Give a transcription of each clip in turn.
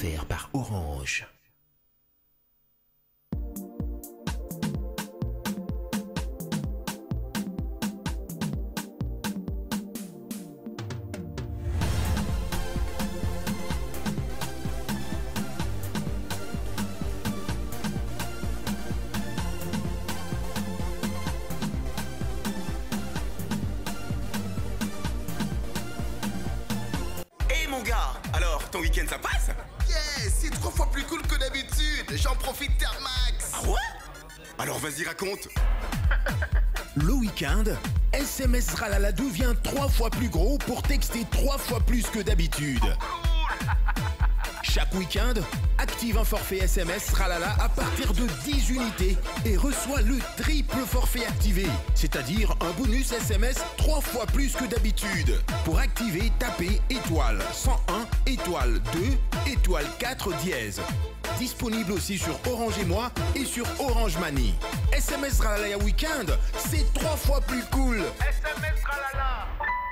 offert par Orange. Ton week-end ça passe? Yes, c'est 3 fois plus cool que d'habitude. J'en profite terre max. Ah ouais? Alors vas-y raconte. Le week-end, SMS Ralala devient 3 fois plus gros pour texter 3 fois plus que d'habitude. Chaque week-end, active un forfait SMS Ralala à partir de 10 unités et reçois le triple forfait activé, c'est-à-dire un bonus SMS 3 fois plus que d'habitude. Pour activer, tapez étoile 101, étoile 2, étoile 4 dièse. Disponible aussi sur Orange et Moi et sur Orange Money. SMS Ralala Week-end, c'est 3 fois plus cool. SMS Ralala.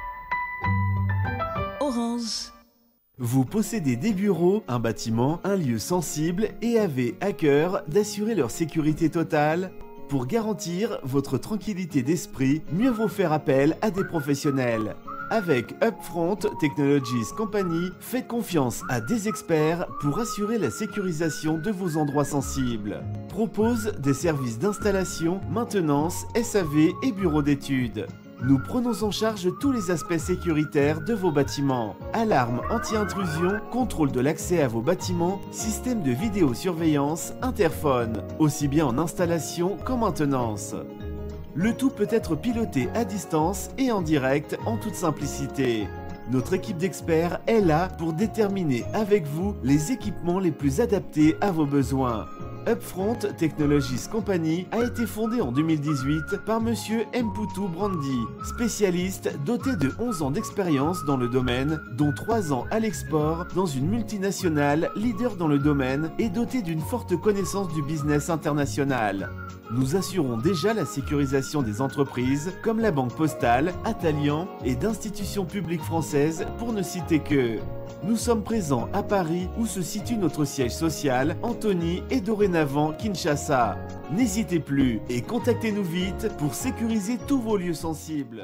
Orange. Vous possédez des bureaux, un bâtiment, un lieu sensible et avez à cœur d'assurer leur sécurité totale? Pour garantir votre tranquillité d'esprit, mieux vaut faire appel à des professionnels. Avec Upfront Technologies Company, faites confiance à des experts pour assurer la sécurisation de vos endroits sensibles. Propose des services d'installation, maintenance, SAV et bureaux d'études. Nous prenons en charge tous les aspects sécuritaires de vos bâtiments. Alarme anti-intrusion, contrôle de l'accès à vos bâtiments, système de vidéosurveillance, interphone, aussi bien en installation qu'en maintenance. Le tout peut être piloté à distance et en direct en toute simplicité. Notre équipe d'experts est là pour déterminer avec vous les équipements les plus adaptés à vos besoins. Upfront Technologies Company a été fondée en 2018 par Monsieur Mputu Brandi, spécialiste doté de 11 ans d'expérience dans le domaine, dont 3 ans à l'export dans une multinationale leader dans le domaine et dotée d'une forte connaissance du business international. Nous assurons déjà la sécurisation des entreprises comme la Banque Postale, Atalian et d'institutions publiques françaises pour ne citer que. Nous sommes présents à Paris où se situe notre siège social, Antony et dorénavant Kinshasa. N'hésitez plus et contactez-nous vite pour sécuriser tous vos lieux sensibles.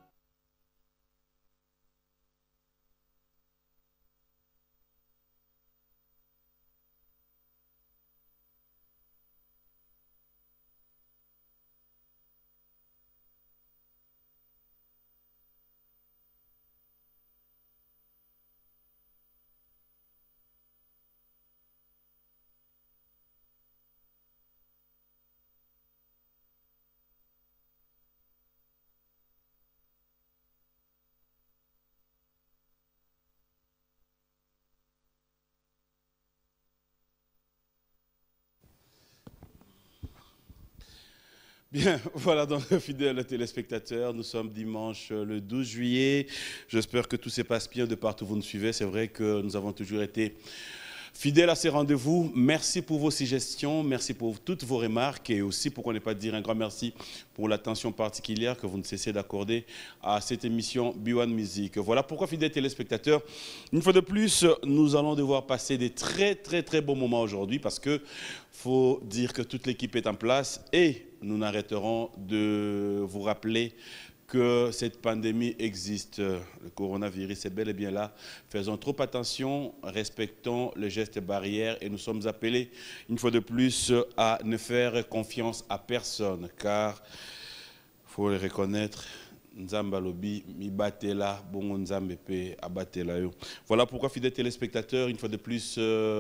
Bien, voilà donc fidèles téléspectateurs, nous sommes dimanche le 12 juillet. J'espère que tout se passe bien de partout où vous nous suivez. C'est vrai que nous avons toujours été fidèles à ces rendez-vous. Merci pour vos suggestions, merci pour toutes vos remarques et aussi, pourquoi ne pas dire un grand merci pour l'attention particulière que vous ne cessez d'accorder à cette émission B1 Music. Voilà pourquoi, fidèles téléspectateurs, une fois de plus, nous allons devoir passer des très bons moments aujourd'hui parce que faut dire que toute l'équipe est en place et nous n'arrêterons de vous rappeler que cette pandémie existe. Le coronavirus est bel et bien là. Faisons trop attention, respectons les gestes barrières et nous sommes appelés, une fois de plus, à ne faire confiance à personne, car, il faut le reconnaître, Nzamba lobi mi batela bongo nzambe pe abatela yo. Voilà pourquoi, fidèles téléspectateurs, une fois de plus,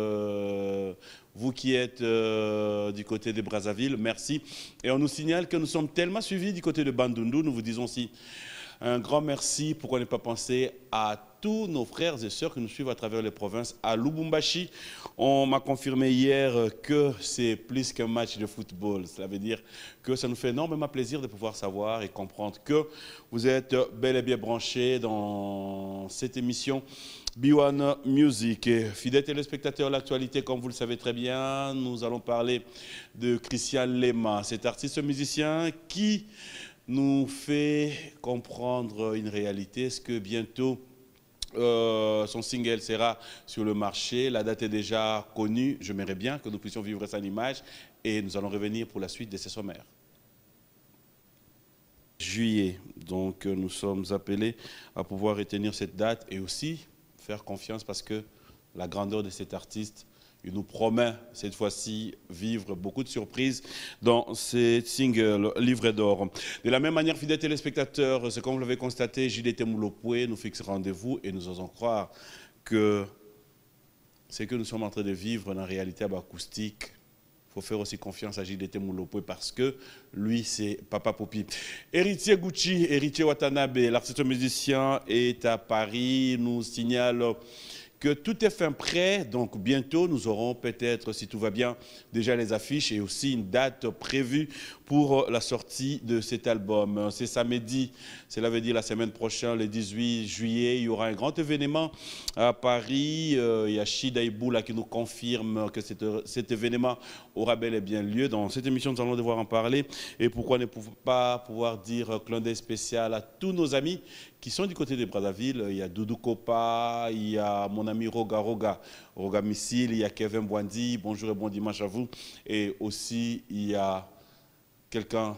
vous qui êtes du côté de Brazzaville, merci. Et on nous signale que nous sommes tellement suivis du côté de Bandundu. Nous vous disons aussi un grand merci. Pourquoi ne pas penser à tous nos frères et sœurs qui nous suivent à travers les provinces. À Lubumbashi, on m'a confirmé hier que c'est plus qu'un match de football. Cela veut dire que ça nous fait énormément plaisir de pouvoir savoir et comprendre que vous êtes bel et bien branchés dans cette émission B1 Music. Et fidèles téléspectateurs, l'actualité, comme vous le savez très bien, nous allons parler de Christian Lema, cet artiste musicien qui nous fait comprendre une réalité. Est-ce que bientôt Son single sera sur le marché. La date est déjà connue. J'aimerais bien que nous puissions vivre ça en image. Et nous allons revenir pour la suite de ces sommaires. Juillet. Donc, nous sommes appelés à pouvoir retenir cette date et aussi faire confiance parce que la grandeur de cet artiste, il nous promet cette fois-ci vivre beaucoup de surprises dans ces singles livres d'or. De la même manière, fidèles téléspectateurs, c'est comme vous l'avez constaté, JDT Moulopoué nous fixe rendez-vous et nous osons croire que ce que nous sommes en train de vivre dans la réalité acoustique, il faut faire aussi confiance à JDT Moulopoué parce que lui, c'est Papa Popi. Héritier Gucci, Héritier Watanabe, l'artiste musicien est à Paris, nous signale que tout est fin prêt, donc bientôt nous aurons peut-être, si tout va bien, déjà les affiches et aussi une date prévue pour la sortie de cet album. C'est samedi, cela veut dire la semaine prochaine, le 18 juillet, il y aura un grand événement à Paris. Il y a Chida Iboula qui nous confirme que cet événement aura bel et bien lieu. Dans cette émission, nous allons devoir en parler. Et pourquoi ne pas pouvoir dire clin d'œil spécial à tous nos amis qui sont du côté de Brazzaville. Il y a Doudou Kopa, il y a mon ami Roga Missile, il y a Kevin Bwandi, bonjour et bon dimanche à vous. Et aussi, il y a quelqu'un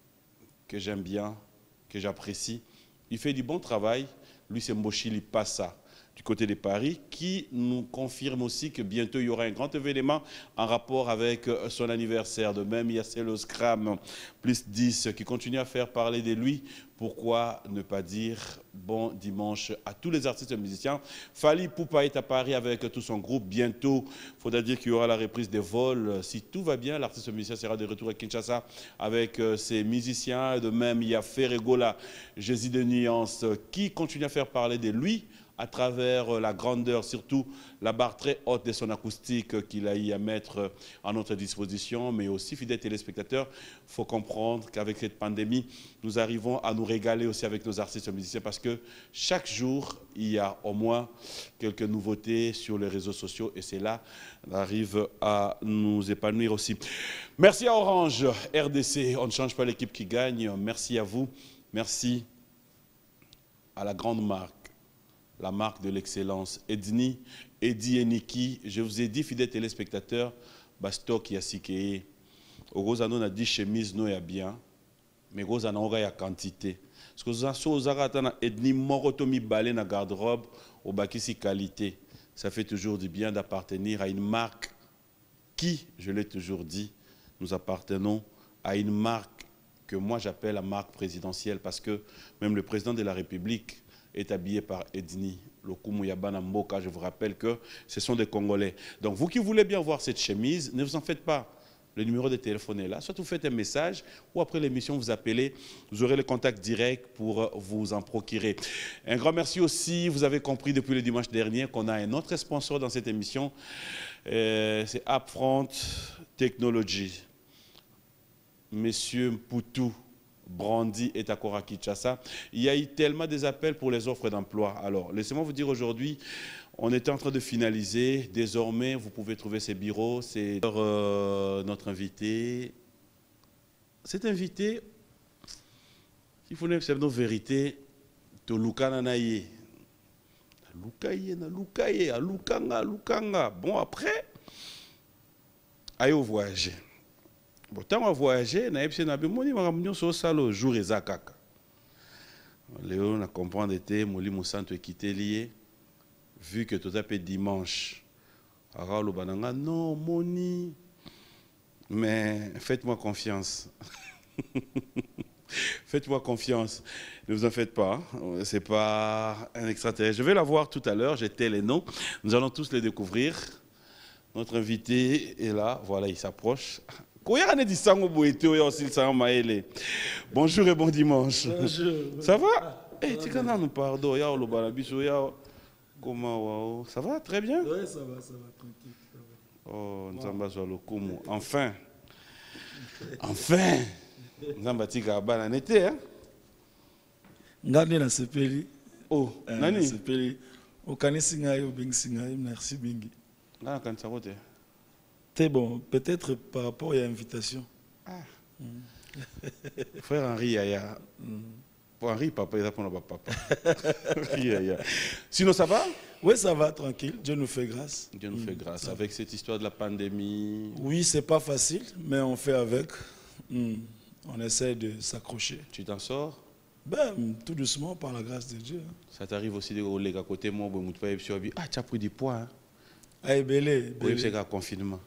que j'aime bien, que j'apprécie. Il fait du bon travail. Lui, c'est Mboshili Passa, du côté de Paris, qui nous confirme aussi que bientôt, il y aura un grand événement en rapport avec son anniversaire. De même, il y a Celo Scram, plus 10, qui continue à faire parler de lui. Pourquoi ne pas dire bon dimanche à tous les artistes et musiciens. Fali Poupa est à Paris avec tout son groupe. Bientôt, il faudra dire qu'il y aura la reprise des vols. Si tout va bien, l'artiste musicien sera de retour à Kinshasa avec ses musiciens. De même, il y a Ferregola, Jésus de Nuance, qui continue à faire parler de lui à travers la grandeur, surtout la barre très haute de son acoustique qu'il a eu à mettre à notre disposition, mais aussi, fidèles téléspectateurs, il faut comprendre qu'avec cette pandémie, nous arrivons à nous régaler aussi avec nos artistes et musiciens parce que chaque jour, il y a au moins quelques nouveautés sur les réseaux sociaux et c'est là qu'on arrive à nous épanouir aussi. Merci à Orange, RDC, on ne change pas l'équipe qui gagne, merci à vous, merci à la grande marque, la marque de l'excellence. Edni, Edi et Niki, je vous ai dit, fidèles téléspectateurs, Bastok Yasikeye, Orozano a dit chemise no ya bien, mais Orozano aura ya quantité. Parce que vous avez Edni Morotomi balé na garde-robe, au bakisi qualité. Ça fait toujours du bien d'appartenir à une marque qui, je l'ai toujours dit, nous appartenons à une marque que moi j'appelle la marque présidentielle parce que même le président de la République est habillé par Edni. Lokumu Yabana Mboka, je vous rappelle que ce sont des Congolais. Donc vous qui voulez bien voir cette chemise, ne vous en faites pas. Le numéro de téléphone est là. Soit vous faites un message ou après l'émission, vous appelez. Vous aurez le contact direct pour vous en procurer. Un grand merci aussi. Vous avez compris depuis le dimanche dernier qu'on a un autre sponsor dans cette émission. C'est Upfront Technology. Monsieur Mpoutou Brandy est à Kinshasa. Il y a eu tellement des appels pour les offres d'emploi. Alors, laissez-moi vous dire aujourd'hui, on est en train de finaliser. Désormais, vous pouvez trouver ces bureaux. C'est notre invité. Cet invité, il faut une certaine vérité. To Lukana Naye. Lukanga. Bon, après, aïe au voyage. Bon, tant on voyager, na epsi na bimoni makamnyo so salo jour ezakaka. Léo na comprendre était moli musanto ekité lié vu que tout à fait dimanche. Alors le bananga non moni mais faites-moi confiance. Faites-moi confiance. Ne vous en faites pas, c'est pas un extraterrestre. Je vais la voir tout à l'heure, j'ai les noms. Nous allons tous les découvrir. Notre invité est là, voilà, il s'approche. Bonjour et bon dimanche. Bonjour. Ça va? Eh, tu connais nous pardon, comment ça va très bien? Oui, ça va tranquille. Oh, Nzamba Zolokumu. Enfin. Enfin. Nzamba tika bana nete hein? Ngane na sepeli. Oh, nani? Sepeli. Okanisi ngai obengisi ngai, merci bingi. Ngana kanisa kote. C'est bon, peut-être par rapport à l'invitation. Frère Henri Yaya, Henri, papa, il a pour papa. Sinon, ça va? Oui, ça va, tranquille. Dieu nous fait grâce. Dieu nous fait grâce. Avec cette histoire de la pandémie. Oui, c'est pas facile, mais on fait avec. On essaie de s'accrocher. Tu t'en sors? Ben, tout doucement, par la grâce de Dieu. Ça t'arrive aussi de rouler à côté de moi, ah, tu as pris du poids. Hein? Ah, belé. Oui, c'est un confinement.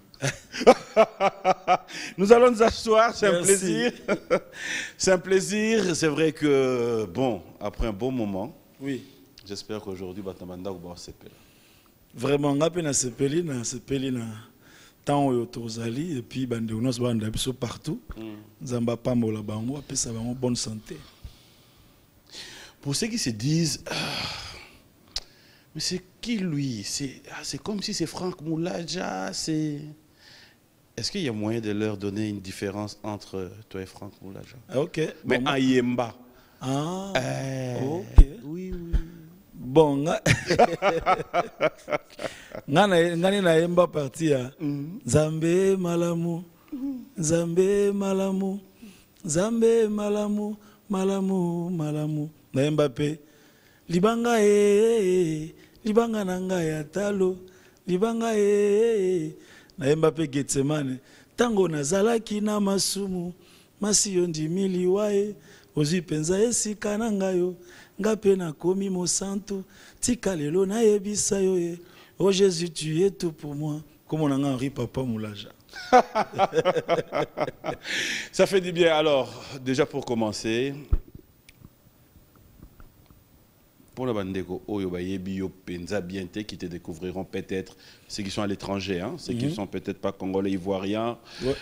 Nous allons nous asseoir, c'est un plaisir. C'est un plaisir. C'est vrai que, bon, après un bon moment, oui. J'espère qu'aujourd'hui, Batamanda va se faire. Vraiment, on a pu se péler tant autorisali et puis bande on se partout. Zamba pambola bango et puis ça va en bonne santé. Pour ceux qui se disent, mais c'est qui lui? C'est comme si c'est Franck Moulaja. Est-ce qu'il y a moyen de leur donner une différence entre toi et Franck Moulaja? Ok. Mais bon, Ayemba. Ah. Ok. Oui. Bon, ngani na yemba parti ya Zambe malamu, Zambe malamu, Zambe malamu, malamu. Na yemba pe libanga libanga nanga ya talo, libanga na yemba pe Getsemane. Tango nazalaki na masumu, masiyo ndimili wae, ozwi penza esika na ngayo. Ngape na komi mo santo, tika lelo na yebisa yo ye. Oh Jésus, tu es tout pour moi. Comme on a Henri Papa Moulaja. Ça fait du bien. Alors, déjà pour commencer, pour le bandeko Oyo Bayebi Yo Penza Bienté qui te découvriront peut-être ceux qui sont à l'étranger, hein, ceux qui ne sont peut-être pas congolais, ivoiriens. Ouais.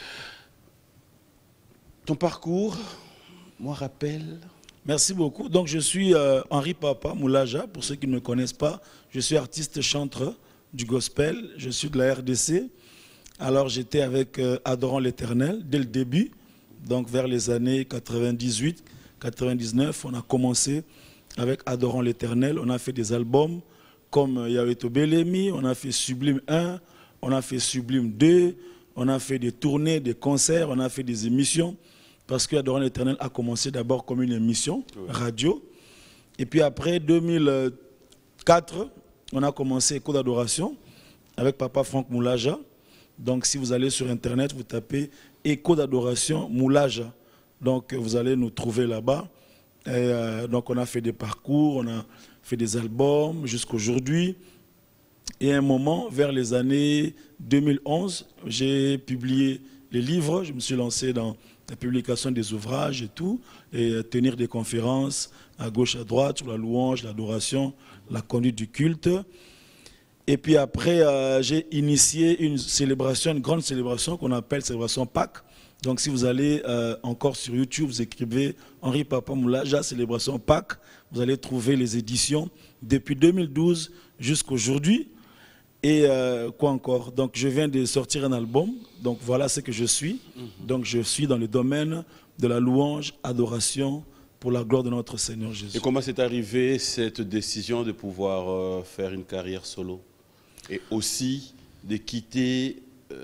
Ton parcours, moi rappelle. Merci beaucoup. Donc je suis Henri Papa Moulaja, pour ceux qui ne me connaissent pas. Je suis artiste chanteur du gospel, je suis de la RDC. Alors j'étais avec Adorant l'Éternel dès le début, donc vers les années 98, 99, on a commencé avec Adorant l'Éternel. On a fait des albums comme Yahweh Tobelemi, on a fait Sublime 1, on a fait Sublime 2, on a fait des tournées, des concerts, on a fait des émissions. Parce que Adorant l'Éternel a commencé d'abord comme une émission radio. Et puis après 2004, on a commencé Écho d'adoration avec Papa Franck Moulaja. Donc si vous allez sur Internet, vous tapez Écho d'adoration Moulaja. Donc vous allez nous trouver là-bas. Donc on a fait des parcours, on a fait des albums jusqu'à aujourd'hui. Et à un moment, vers les années 2011, j'ai publié les livres. Je me suis lancé dans la publication des ouvrages et tout, et tenir des conférences à gauche, à droite, sur la louange, l'adoration, la conduite du culte. Et puis après, j'ai initié une célébration, une grande célébration qu'on appelle célébration Pâques. Donc si vous allez encore sur YouTube, vous écrivez Henri Papa Moulaja, célébration Pâques, vous allez trouver les éditions depuis 2012 jusqu'à aujourd'hui. Et quoi encore? Donc je viens de sortir un album, donc voilà ce que je suis. Donc je suis dans le domaine de la louange, adoration pour la gloire de notre Seigneur Jésus. Et comment c'est arrivé cette décision de pouvoir faire une carrière solo? Et aussi de quitter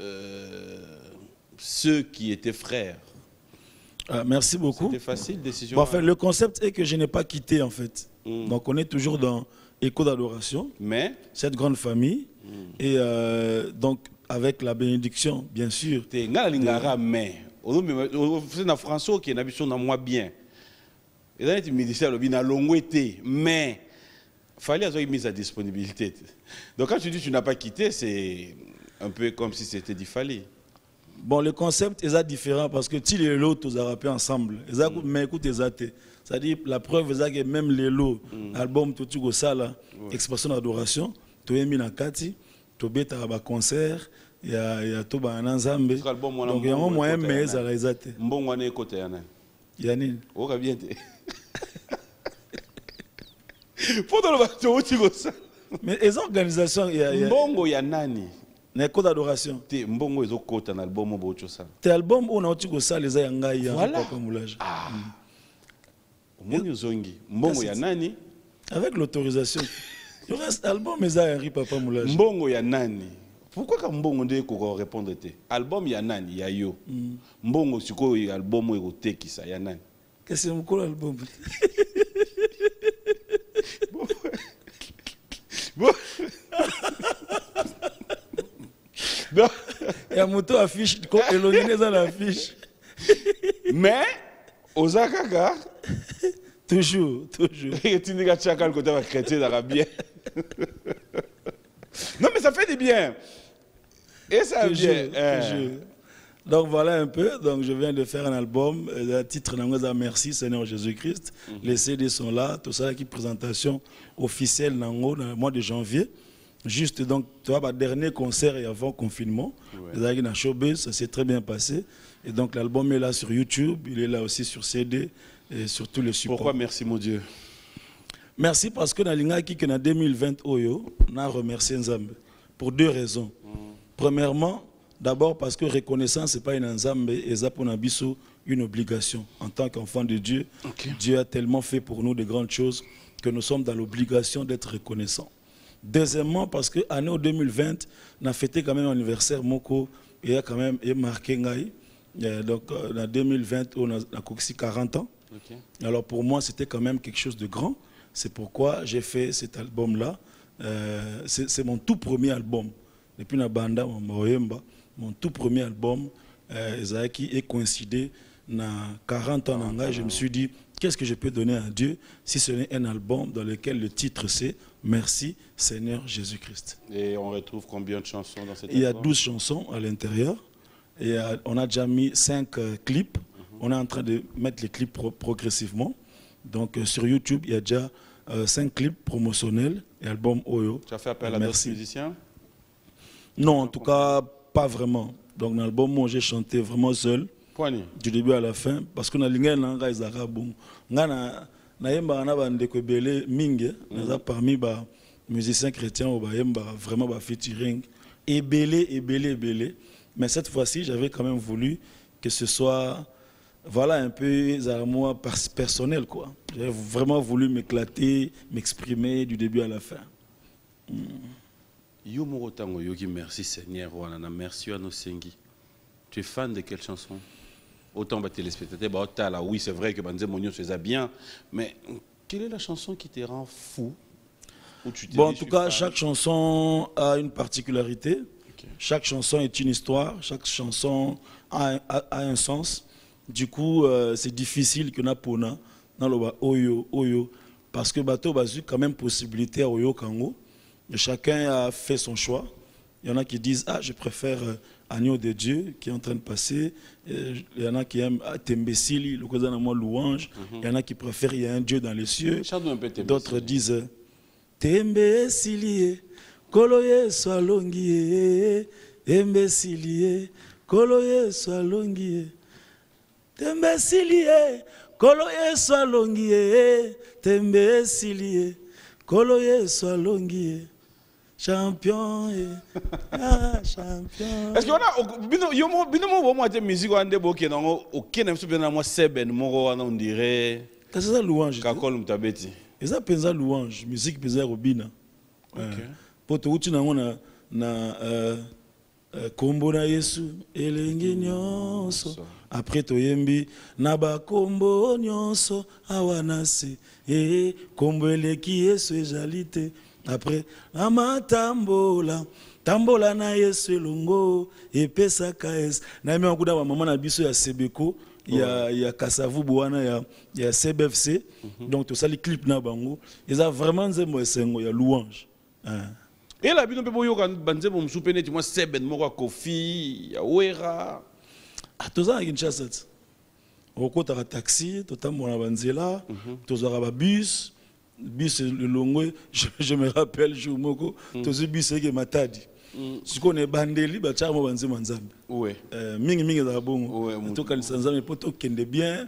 ceux qui étaient frères? Merci beaucoup. C'était facile, décision? Bon, enfin, le concept est que je n'ai pas quitté en fait. Donc on est toujours dans Écho d'adoration, mais cette grande famille. Et donc, avec la bénédiction, bien sûr. Mais François qui est habitué dans moi bien. Et là, il me disait, mais il fallait avoir une mise à disponibilité. Donc, quand tu dis que tu n'as pas quitté, c'est un peu comme si c'était dit fallait. Bon, le concept est différent parce que si les lots, tous rappé ensemble. Mais écoute, c'est-à-dire, la preuve est que même les lots, album, tout ça, expression d'adoration, tu es mis dans Kati, tu es à concert, il y a tout dans Nzambe. Donc il y a un moyen mais ça les a été. Bon on est côté Yanni. Oh bien te. Pendant le bateau tu go ça. Mais les organisations il y a Mbongo ya nani? Na écho d'adoration. Te mbongo ezo kota na album bocho ça. Te album on a tu go ça les a ngai ya Papa Moulaja. Ah. Mbongo zongi. Mbongo ya nani? Avec l'autorisation. Le reste album mais ça Henri Papa Moulaja. Mbongo ya nani? Pourquoi quand Mbongo ndé ko répondre te? Album ya nani ya yo. Mbongo siko album eko te ki ça ya nani? Qu'est-ce que c'est mon album? Bon. Non. Il y a moto affiche, Elonine dans l'affiche. Mais, Osaka, toujours. et tu n'es pas le côté chrétien d'Arabien. Non, mais ça fait du bien. Et ça vient. Toujours. Donc voilà un peu. Donc je viens de faire un album. Le titre Nangoza Merci Seigneur Jésus-Christ. Les CD sont là. Tout ça qui est présentation officielle Nango dans le mois de janvier. Juste donc, tu vois, dernier concert et avant confinement. Les amis dans Showbiz, ça s'est très bien passé. Et donc l'album est là sur YouTube. Il est là aussi sur CD et sur tous les supports. Pourquoi merci mon Dieu? Merci parce que dans l'Ingaki, en 2020, on a remercié Nzambe pour deux raisons. Premièrement, d'abord parce que reconnaissance, ce n'est pas une Nzambe et ça pour Nabiso une obligation. En tant qu'enfant de Dieu, Dieu a tellement fait pour nous de grandes choses que nous sommes dans l'obligation d'être reconnaissants. Deuxièmement, parce que l'année 2020, on a fêté quand même l'anniversaire Moko et a quand même marqué Ngaï. Donc en 2020, on a 40 ans. Alors pour moi, c'était quand même quelque chose de grand. C'est pourquoi j'ai fait cet album-là. C'est mon tout premier album. Depuis la banda, mon tout premier album, qui est coïncidé dans 40 ans. Je me suis dit, qu'est-ce que je peux donner à Dieu si ce n'est un album dans lequel le titre c'est Merci Seigneur Jésus-Christ. Et on retrouve combien de chansons dans cet album? Il y a 12 chansons à l'intérieur. Et on a déjà mis 5 clips. On est en train de mettre les clips progressivement. Donc sur YouTube, il y a déjà 5 clips promotionnels et album Oyo. Tu as fait appel à d'autres musiciens? Non, en tout cas, pas vraiment. Donc dans l'album, moi j'ai chanté vraiment seul. Du début à la fin. Parce que dans l'ingé, nanga izaka bon. Ngana na yemba na bandeko belé mingi. Naza parmi ba musiciens chrétiens ou ba yemba vraiment ba featuring et belé. Mais cette fois-ci, j'avais quand même voulu que ce soit voilà un peu moi personnel quoi. J'ai vraiment voulu m'éclater, m'exprimer du début à la fin. Yo Morotango Yogi merci Seigneur wana merci à nos sengi. Tu es fan de quelle chanson? Autant les téléspectateurs, là, oui c'est vrai que Banze Monyo faisait bien, mais quelle est la chanson qui te rend fou? Bon, en tout cas, chaque chanson a une particularité. Chaque chanson est une histoire, chaque chanson a un sens. Du coup, c'est difficile que Napona dans le Oyo, parce que Bato a eu quand même possibilité à Oyo Kango. Et chacun a fait son choix. Il y en a qui disent je préfère Agneau de Dieu qui est en train de passer. Il y en a qui aiment Tembesili, le cousin de moi louange. Il y en a qui préfèrent il y a un Dieu dans les cieux. D'autres disent Tembesili. Koloye swalongie, embesilie, koloye swalongie, tembesilie, koloye swalongie, tembesilie, koloye swalongie, champion, champion. Est-ce qu'on a, bino moi de musique on a beaucoup non, aucun même super moi seben moro on dirait. Qu'est-ce que ça louange? Kakol mutabeti. Et ça pensa louange, musique pensa robina. Poto uti na kombo na Yesu elengi nyonso après toyembi na ba kombo nyonso awanase kombo eleki Yesu ejalite après amatambola tambola na Yesu elongo epesaka es na mimi akuda ba mama na biso ya Sebeko ya Kasavu Bwana ya CBFC donc tout ça les clips na bango ils a vraiment nzembo esengo ya louange. Et là, bino pebo yo kan banze bom soupene tu moi seben moko Kofi ya Wera. Toza na Kinshasa. Okota ka taxi, totambola banzela, toza ka bus le longo, je me rappelle jour moko, toza bus ke Matadi. Si connais bandeli ba tcha mo banze manzambe. Ouais. Mingi za bongo. To kan sanzambe poto kende bien.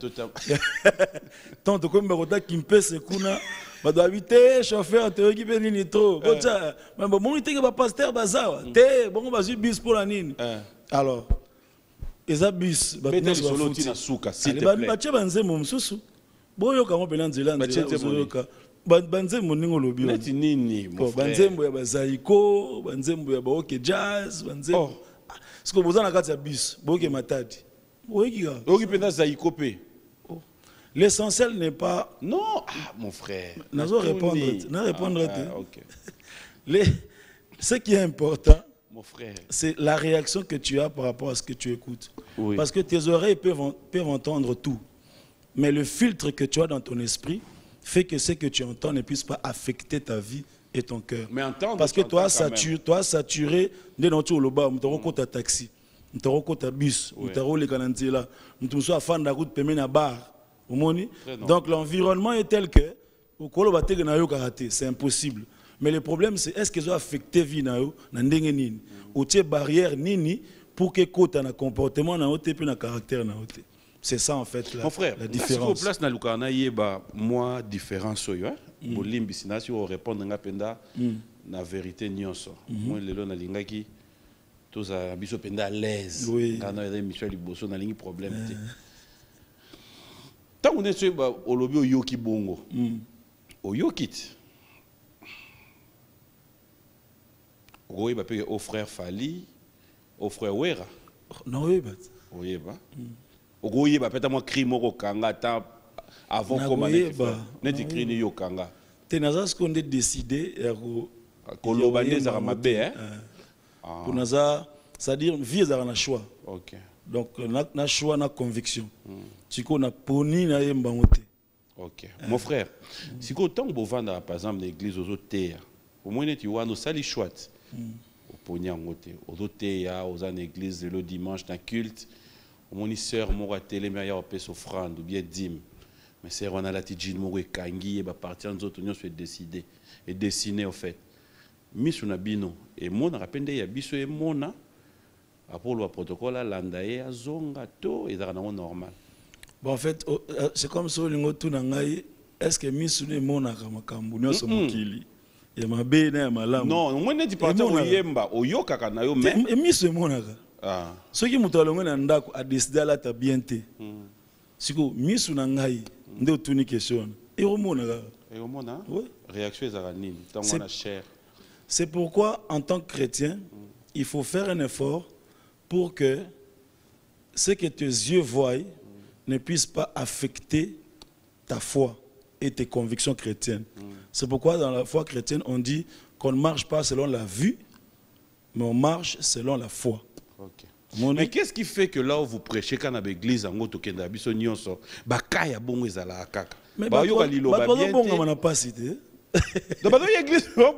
Tant to komba kota kimpese kuna. Ba doit habiter chauffeur te qui ben ni trop. Kota, mais bon mon teke ba pasteur bazawa. Te bon ba bus pour la nini. Alors eza bus ba tena solo tina suka s'il te plaît. Ba tcha banze mo msusu. Boyo ka mo belanzela nzela. Banzembo ningo lobi neti nini mon frère banzembo ya bazaiko banzembo ya baoke jazz banzembo siko bozana kati ya bus boke Matadi oyiki ka oki penda zaiko pe L'essentiel n'est pas... Non, mon frère. Nazo répondre. Ok. Ce qui est important, Mon frère. c'est la réaction que tu as par rapport à ce que tu écoutes. Oui. Parce que tes oreilles peuvent entendre tout. Mais le filtre que tu as dans ton esprit fait que ce que tu entends ne puisse pas affecter ta vie et ton cœur. Mais entendre, Parce que tu toi, entends quand même. saturé, dès que tu es au bas, tu as un taxi, tu as un bus, tu as un là, tu as un route pemé na bar. Donc l'environnement est tel que c'est impossible. Mais le problème, c'est est-ce que ça affecte vie na yo na ndenge nini? Ou tu barrière nini pour que côté na comportement na ote puis na caractère na ote. C'est ça en fait Mon frère, la différence. Si place na lukana yeba moi différence yo, bolimbi sina si on répondre nga penda na vérité nyonso. Moi lelo na lingaki tous à biso penda à l'aise. Quand on a Michel Liboso na lingi problème té. Tant on est sur au lobby au yoki bongo. Au yokit. Oui, bah puis au frère Fali, au frère Wera. Non oui, bah. Oui, bah. Oui, bah peut-être moi crime au kanga tant avant comment n'est écrit ni yo kanga. T'es naza ce qu'on a décidé kolobane za mabe hein. Pour naza, c'est-à-dire vie za na choix. OK. Donc na choix na conviction. Tu connais poni na yemba moté. OK. Mon frère, si ko tant bo vendre par exemple l'église aux terres. Au moins tu vois nos sali chouette. Au poni en moté. Aux terres, aux en église le dimanche dans culte. Mon sœur m'a télé meilleur paix offrande ou bien dîme. Mais c'est on a la tidjine mo kangi et ba partir nous autres nous se décider et dessiner en fait. Misu na bino et mon rapende ya biso et mona après le protocole landaye azonga to et ça normal. Bon en fait c'est comme ça lingo tout na ngai est-ce que misu ne mona kama kambu nyoso mokili ya mabe na ya malamu. Non, moi ne dis pas o yemba o yoka kana yo mais misu mona ka. Ah. Ce qui mutalongo na ndako a décidé la ta bien te. Siko misu na ngai ndo tuni question. Et au mona ka. Et au mona? Oui. Réaction ezaka nini? Tant on a cher. C'est pourquoi, en tant que chrétien, il faut faire un effort pour que ce que tes yeux voient ne puisse pas affecter ta foi et tes convictions chrétiennes. C'est pourquoi dans la foi chrétienne, on dit qu'on ne marche pas selon la vue, mais on marche selon la foi. Okay. Mais qu'est-ce qui fait que là où vous prêchez quand avec l'église en gros tokenda biso nyonso bakaya bongo ezala kaka. Mais ba yo kalilo ba bien. Bongo on n'a pas cité. Donc ba l'église bon.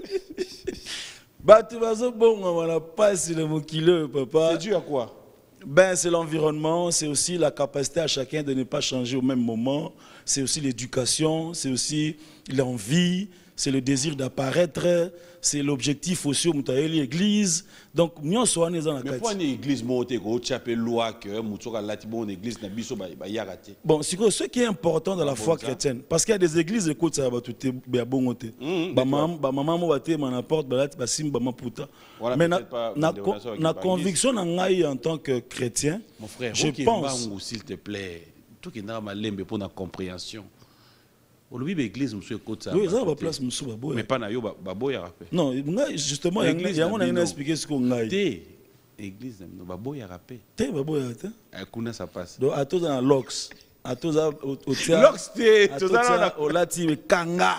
Bah tu vas bon on n'a pas cité le mot kilo papa. C'est dû à quoi? Ben c'est l'environnement, c'est aussi la capacité à chacun de ne pas changer au même moment, c'est aussi l'éducation, c'est aussi l'envie, c'est le désir d'apparaître, c'est l'objectif aussi au mutaeli église. Donc nous sommes dans la mais pour une église monter go chapel loi que mutoka lati bon église na biso ba yarate. Bon, ce qui est important dans la foi chrétienne parce qu'il y a des églises écoute ça va tout be bongote. Ba maman mo baté na porte ba lati ba simba maputa. Mais na conviction na ngai en tant que chrétien, mon frère, je pense s'il te plaît, tout qui na malembe pour la compréhension. Aujourd'hui, l'église, monsieur, écoute ça. Oui, ça va place, monsieur Baboya. Mais pas na yo Baboya rappé. Non, justement, il y a un expliqué ce qu'on a. L'église, Baboya rappé. Té Baboya, té. Comment ça passe? Donc à tous dans l'ox, à tous au l'ox té, tout ça au lati kanga.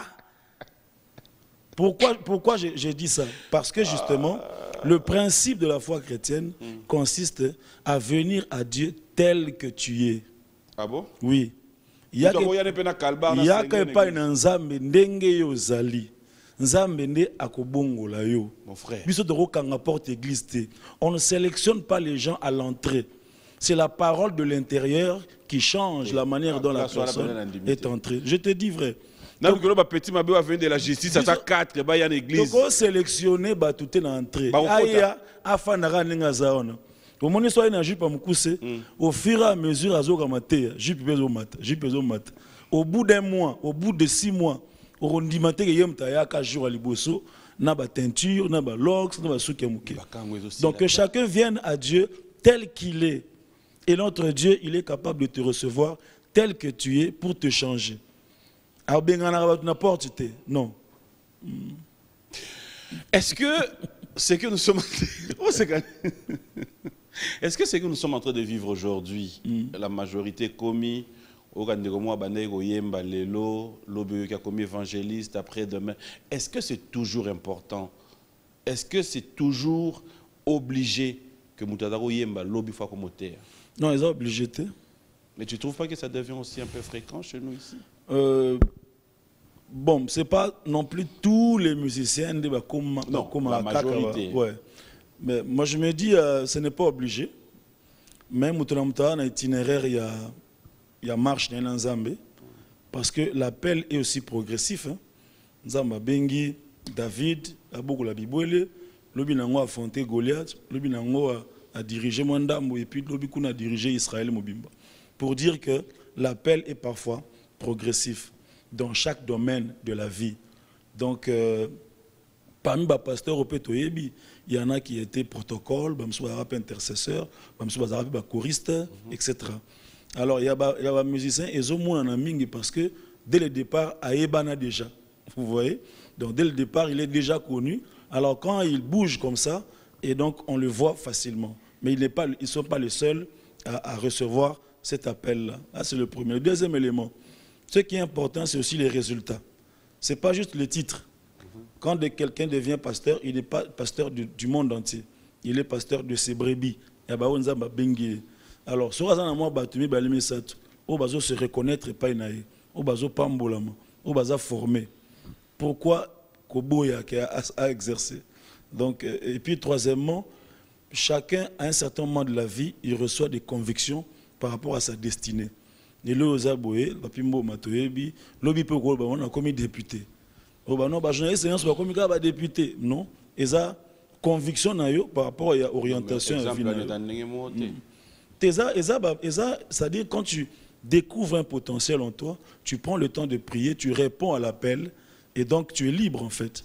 Pourquoi j'ai dit ça? Parce que justement, le principe de la foi chrétienne consiste à venir à Dieu tel que tu es. Ah bon? Oui. Il y a que pas une nzambe ndenge yo zali. Nzambe nde akobongola yo. Mon frère. Biso de kanga porte église te. On ne sélectionne pas les gens à l'entrée. C'est la parole de l'intérieur qui change la manière dont la personne est entrée. Je te dis vrai. Donc petit mabé va venir de la justice à 4 ba y a une église. Donc on sélectionner ba tout est entrée. Aya afandara ninga zaona. Au moment où il y a un jupe à Moukouse, au fur et à mesure, au bout d'un mois, au bout de 6 mois, on dit que il y a 4 jours à Liboso, il y a teinture, il y a lox, il y a soukémouké. Donc que chacun vienne à Dieu tel qu'il est. Et notre Dieu, il est capable de te recevoir tel que tu es pour te changer. Alors, non. Est-ce que c'est que nous sommes... Est-ce que c'est que nous sommes en train de vivre aujourd'hui, la majorité commis comme évangéliste après-demain. Est-ce que c'est toujours important? Est-ce que c'est toujours obligé que Moutadaro Yemba lobby fois comme auteur? Non, ils sont obligés. Mais tu ne trouves pas que ça devient aussi un peu fréquent chez nous ici? Bon, ce n'est pas non plus tous les musiciens comme la majorité. Ouais. Mais moi, je me dis, ce n'est pas obligé. Même dans l'itinéraire, il y a marche dans Zambé. Parce que l'appel est aussi progressif. Zamba Bengi, David, Aboko la Bibouele, Lobi Nango a affronté Goliath, Lobi Nango a dirigé Mwandambo et puis Lobi Koun a dirigé Israël Mobimba. Pour dire que l'appel est parfois progressif dans chaque domaine de la vie. Donc, parmi les pasteurs au Pétoyebi, il y en a qui étaient protocoles, intercesseurs, choristes, etc. Alors, il y a des musiciens, ils ont moins en mingi parce que dès le départ, Aébana déjà. Vous voyez? Donc, dès le départ, il est déjà connu. Alors, quand il bouge comme ça, et donc, on le voit facilement. Mais ils ne sont pas les seuls à recevoir cet appel-là. Là, c'est le premier. Le deuxième élément, ce qui est important, c'est aussi les résultats. Ce n'est pas juste le titre. Quand quelqu'un devient pasteur, il n'est pas pasteur du monde entier. Il est pasteur de ses brebis. Alors, si on se reconnaître et pas on va former. Pourquoi Koboya a exercé? Donc, et puis, troisièmement, chacun, à un certain moment de la vie, il reçoit des convictions par rapport à sa destinée. Et là, on a commis député. Non, député. Non, et ça, conviction par rapport à l'orientation. C'est-à-dire, quand tu découvres un potentiel en toi, tu prends le temps de prier, tu réponds à l'appel, et donc tu es libre en fait.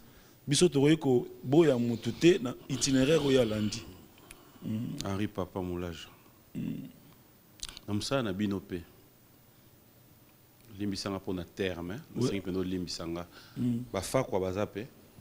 Itinéraire Henri Papa Moulage. Comme ça, on a binopé. Limbisanga pour la terre, mais nous sommes limbisanga. Bafa quoi bazape.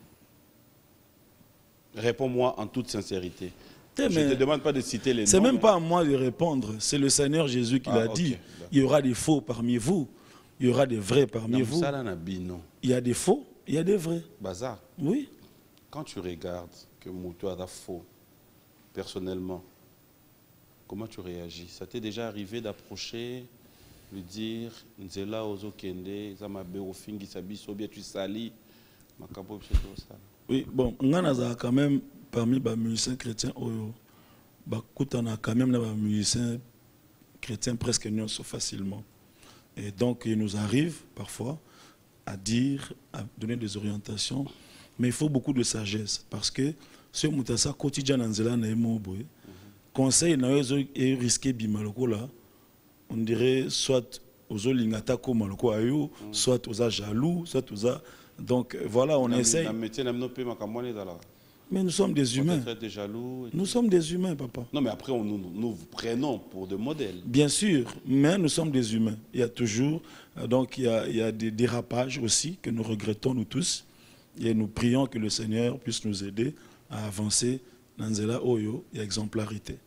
Réponds-moi en toute sincérité. Je ne te demande pas de citer les noms. C'est même pas à moi de répondre. C'est le Seigneur Jésus qui l'a dit. Il y aura des faux parmi vous. Il y aura des vrais parmi vous. Il y a des faux, il y a des vrais. Bazar. Oui. Quand tu regardes que Moutou a faux, personnellement, comment tu réagis? Ça t'est déjà arrivé d'approcher, lui dire Nzela Ozo Kende, Zamabe Ofingi Sabiso, bien tu salis, Makapo ça. Oui, bon, on a quand même parmi les musiciens chrétiens, on a quand même des musiciens chrétiens presque non facilement. Et donc, il nous arrive parfois à dire, à donner des orientations, mais il faut beaucoup de sagesse parce que ce Moutassa quotidien dans Nzela na emoboy, conseil na est risqué bimaloko là. On dirait soit aux olingata comme maloko ayo, soit aux jaloux, soit aux donc voilà, on essaye. Mais nous sommes des humains. Nous sommes des humains, papa. Non, mais après, nous vous prenons pour des modèles. Bien sûr, mais nous sommes des humains. Il y a toujours, donc il y a des dérapages aussi que nous regrettons nous tous. Et nous prions que le Seigneur puisse nous aider à avancer dans Nzela Oyo et exemplarité.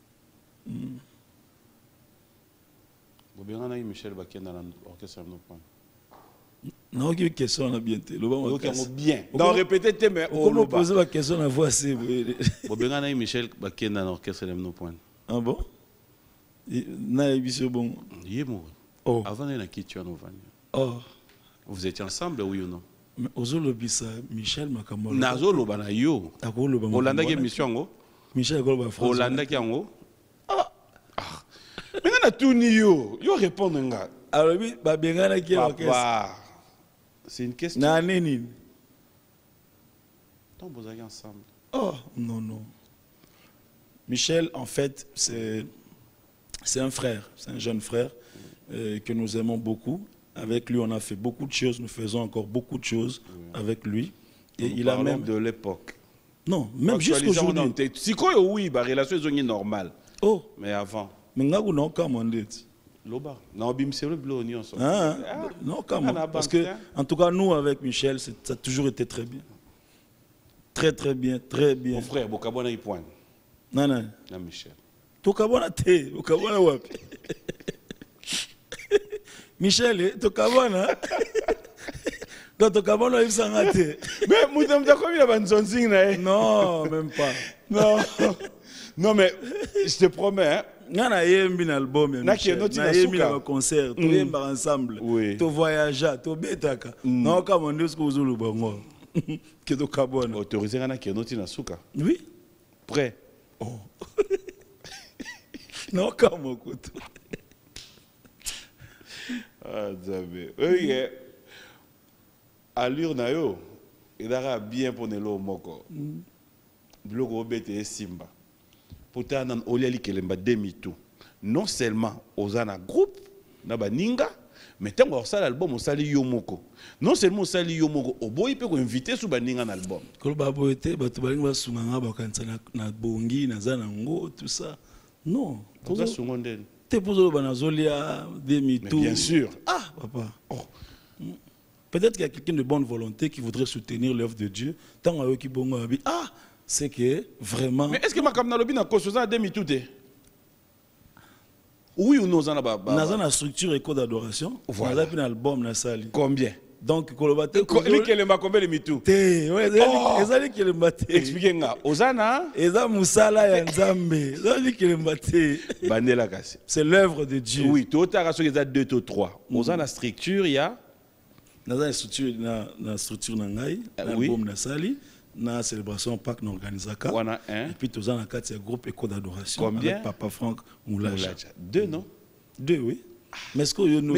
Michel Bakenda dans l'orchestre de nos points. Non, il y a une question à bien. Bien. Non, répétez, mais comment poser la question à voix assez. Michel Bakenda dans l'orchestre de nos points. Ah bon? Bon. Oh. Avant de quitter nous. Oh. Vous étiez ensemble, oui ou non? Mais Ozolobisa, Michel Makamolo. Nazolo Banayo. Olanda qui est mission. Michel Golba France. Olanda qui est en haut. Ah. Mais on a tout niyo. Yo répondre nga. Alors oui, Babengana qui est en caisse. C'est une question. Naneni. Donc vous allez ensemble. Oh, non, non. Michel, en fait, c'est un frère, c'est un jeune frère que nous aimons beaucoup. Avec lui, on a fait beaucoup de choses, nous faisons encore beaucoup de choses avec lui. Et il a même de l'époque. Non, même jusqu'aujourd'hui. Si quoi, oui, la relation est normale. Oh. Mais avant. Mais nous n'avons pas commandé. Loba. Non, c'est le bleu oignon. Non, parce que, en tout cas, nous, avec Michel, ça a toujours été très bien. Très, très bien, très bien. Mon frère, Bokabona, il pointe. Non, non. Non, Michel. Bokabona, Bokabona, wapi. Michel, tu cabana. Quand tu cabana, il s'en a été. Mais Moutam, tu as combien de Zonzing là? Non, même pas. Non. Non, mais je te promets. Hein. On a eu un album, on a eu un concert, on a eu ensemble, tu voyages, tu bétaka. Non, comme on dit ce que vous avez bon, que tu cabana. Autorisé à qui est noté dans souka. Oui. Prêt. Oh. Non, comme on écoute. Ah, Zambé. Oui, allure na yo, il a bien pour ne lo moko. Blogo bete simba. Pourtant, nan oliali kelemba demi tout. Non seulement aux ana groupe, na ba ninga, mais tant qu'on sala album on sali yo moko. Non seulement on sali yo moko, au boy peut inviter sous ba ninga na album. Quand ba boyete, ba to ba ninga sunganga ba kanisa na bongi na zana ngo tout ça. Non. Pour ça sungondel. T'es pour le banazolia demi tout. Bien sûr. Ah, papa. Oh. Peut-être qu'il y a quelqu'un de bonne volonté qui voudrait soutenir l'œuvre de Dieu. Tant que qui bon ah, c'est que vraiment. Mais est-ce que ma camarade lobby n'a pas chose à demi tout est? Oui ou non, ça n'a pas structure et code d'adoration. Voilà. On a un album na sali. Combien? Donc kolobate. Lui qui est combien le mitou? Ezali qui le mate. Expliquez-moi. Ozana. Eza musala ya Nzambe. Ezali qui le mate. Bandela kasi. C'est l'œuvre de Dieu. Oui, tout à raison il y a 2 ou 3. Ozana structure il y a. Na structure na structure na ngai. Album na sali. Na célébration Pâques na organisaka. Et puis tous en quatre groupe éco d'adoration. Combien? Avec Papa Franck Moulaja. 2 non? 2 oui. Mais est-ce que nous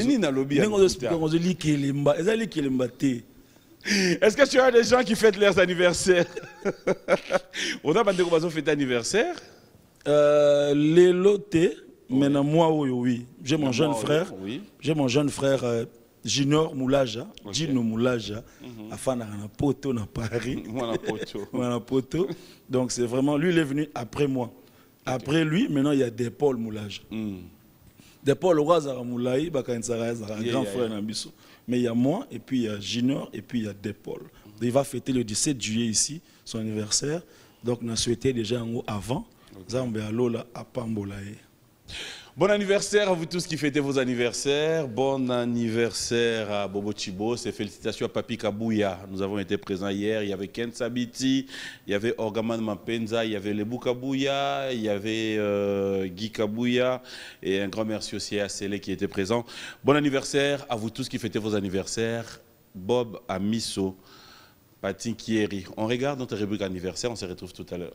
est-ce que tu as des gens qui fêtent leurs anniversaires? On a pas de quoi fêter anniversaire? Les lotés, maintenant moi oui. J'ai mon jeune frère. J'ai mon jeune frère Junior Moulaja, Gino Moulaja, afin na poto na Paris. Voilà poto. Donc c'est vraiment lui il est venu après moi. Après lui, maintenant il y a des Paul Moulaja. Des Paul Ouazara Moulaï, un grand frère Nambiso. Mais il y a moi, et puis il y a Junior, et puis il y a Des Paul. Il va fêter le 17 juillet ici, son anniversaire. Donc on a souhaité déjà en haut avant. Zambé Alola à Pambolaye. Bon anniversaire à vous tous qui fêtez vos anniversaires. Bon anniversaire à Bobo Chibo. Et félicitations à Papi Kabouya. Nous avons été présents hier. Il y avait Ken Sabiti, il y avait Orgaman Mapenza, il y avait Lebou Kabouya, il y avait Guy Kabouya. Et un grand merci aussi à Sélé qui était présent. Bon anniversaire à vous tous qui fêtez vos anniversaires. Bob Amiso, Patin Kieri. On regarde notre rubrique anniversaire. On se retrouve tout à l'heure.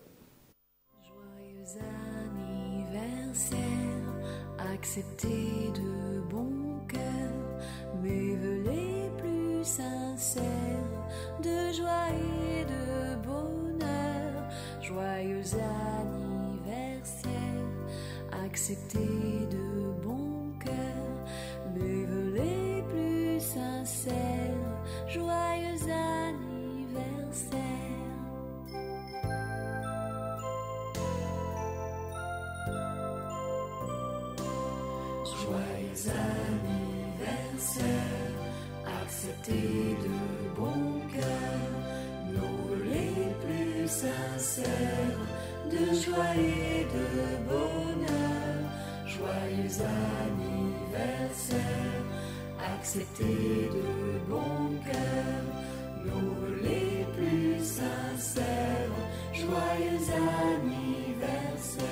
Accepter de bon cœur mes vœux les plus sincères de joie et de bonheur. Joyeux anniversaire. Accepter de bon cœur mes vœux les plus sincères. Joyeux anniversaire. Joyeux anniversaire, acceptez de bon cœur nos vœux les plus sincères de joie et de bonheur. Joyeux anniversaire, acceptez de bon cœur nos vœux les plus sincères. Joyeux anniversaire.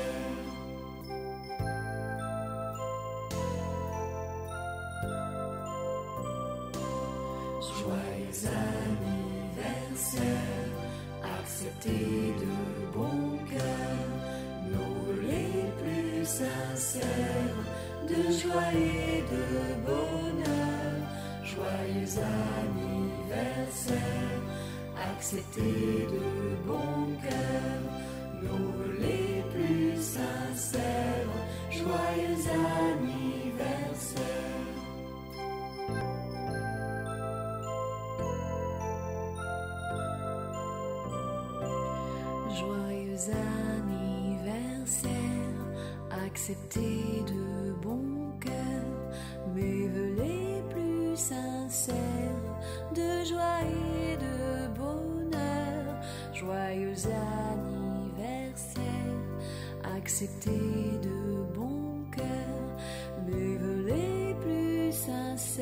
Joyeux anniversaire, acceptez de bon cœur nos vœux les plus sincères de joie et de bonheur. Joyeux anniversaire, acceptez de bon cœur nos vœux les plus sincères. Joyeux anniversaire. Joyeux anniversaire, acceptez de bon cœur mes vœux les plus sincères de joie et de bonheur. Joyeux anniversaire, acceptez de bon cœur mes vœux les plus sincères.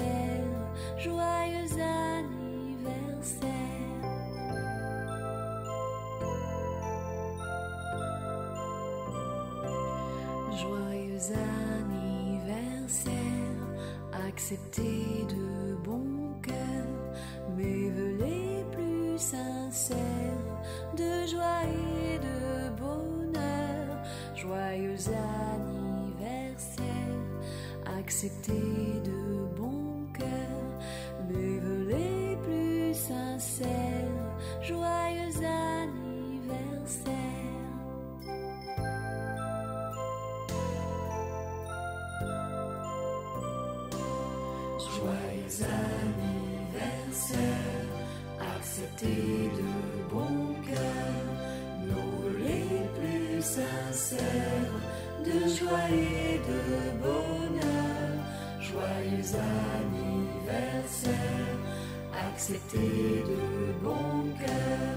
accepter de bon cœur mes vœux les plus sincères de joie et de bonheur. Joyeux anniversaire, accepter de bon cœur mes vœux les plus sincères. Joyeux anniversaire. Joyeux anniversaire, acceptez de bon cœur nos vœux les plus sincères de joie et de bonheur. Joyeux anniversaire, acceptez de bon cœur.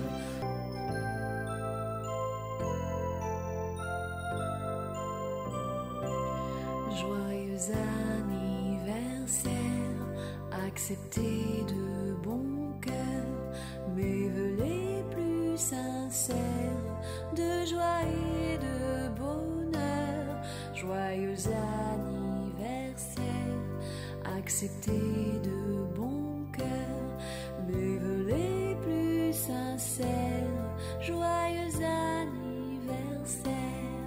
Joyeux anniversaire, acceptez de bon cœur mes vœux les plus sincères de joie et de bonheur. Joyeux anniversaire, acceptez de bon cœur mes vœux les plus sincères. Joyeux anniversaire.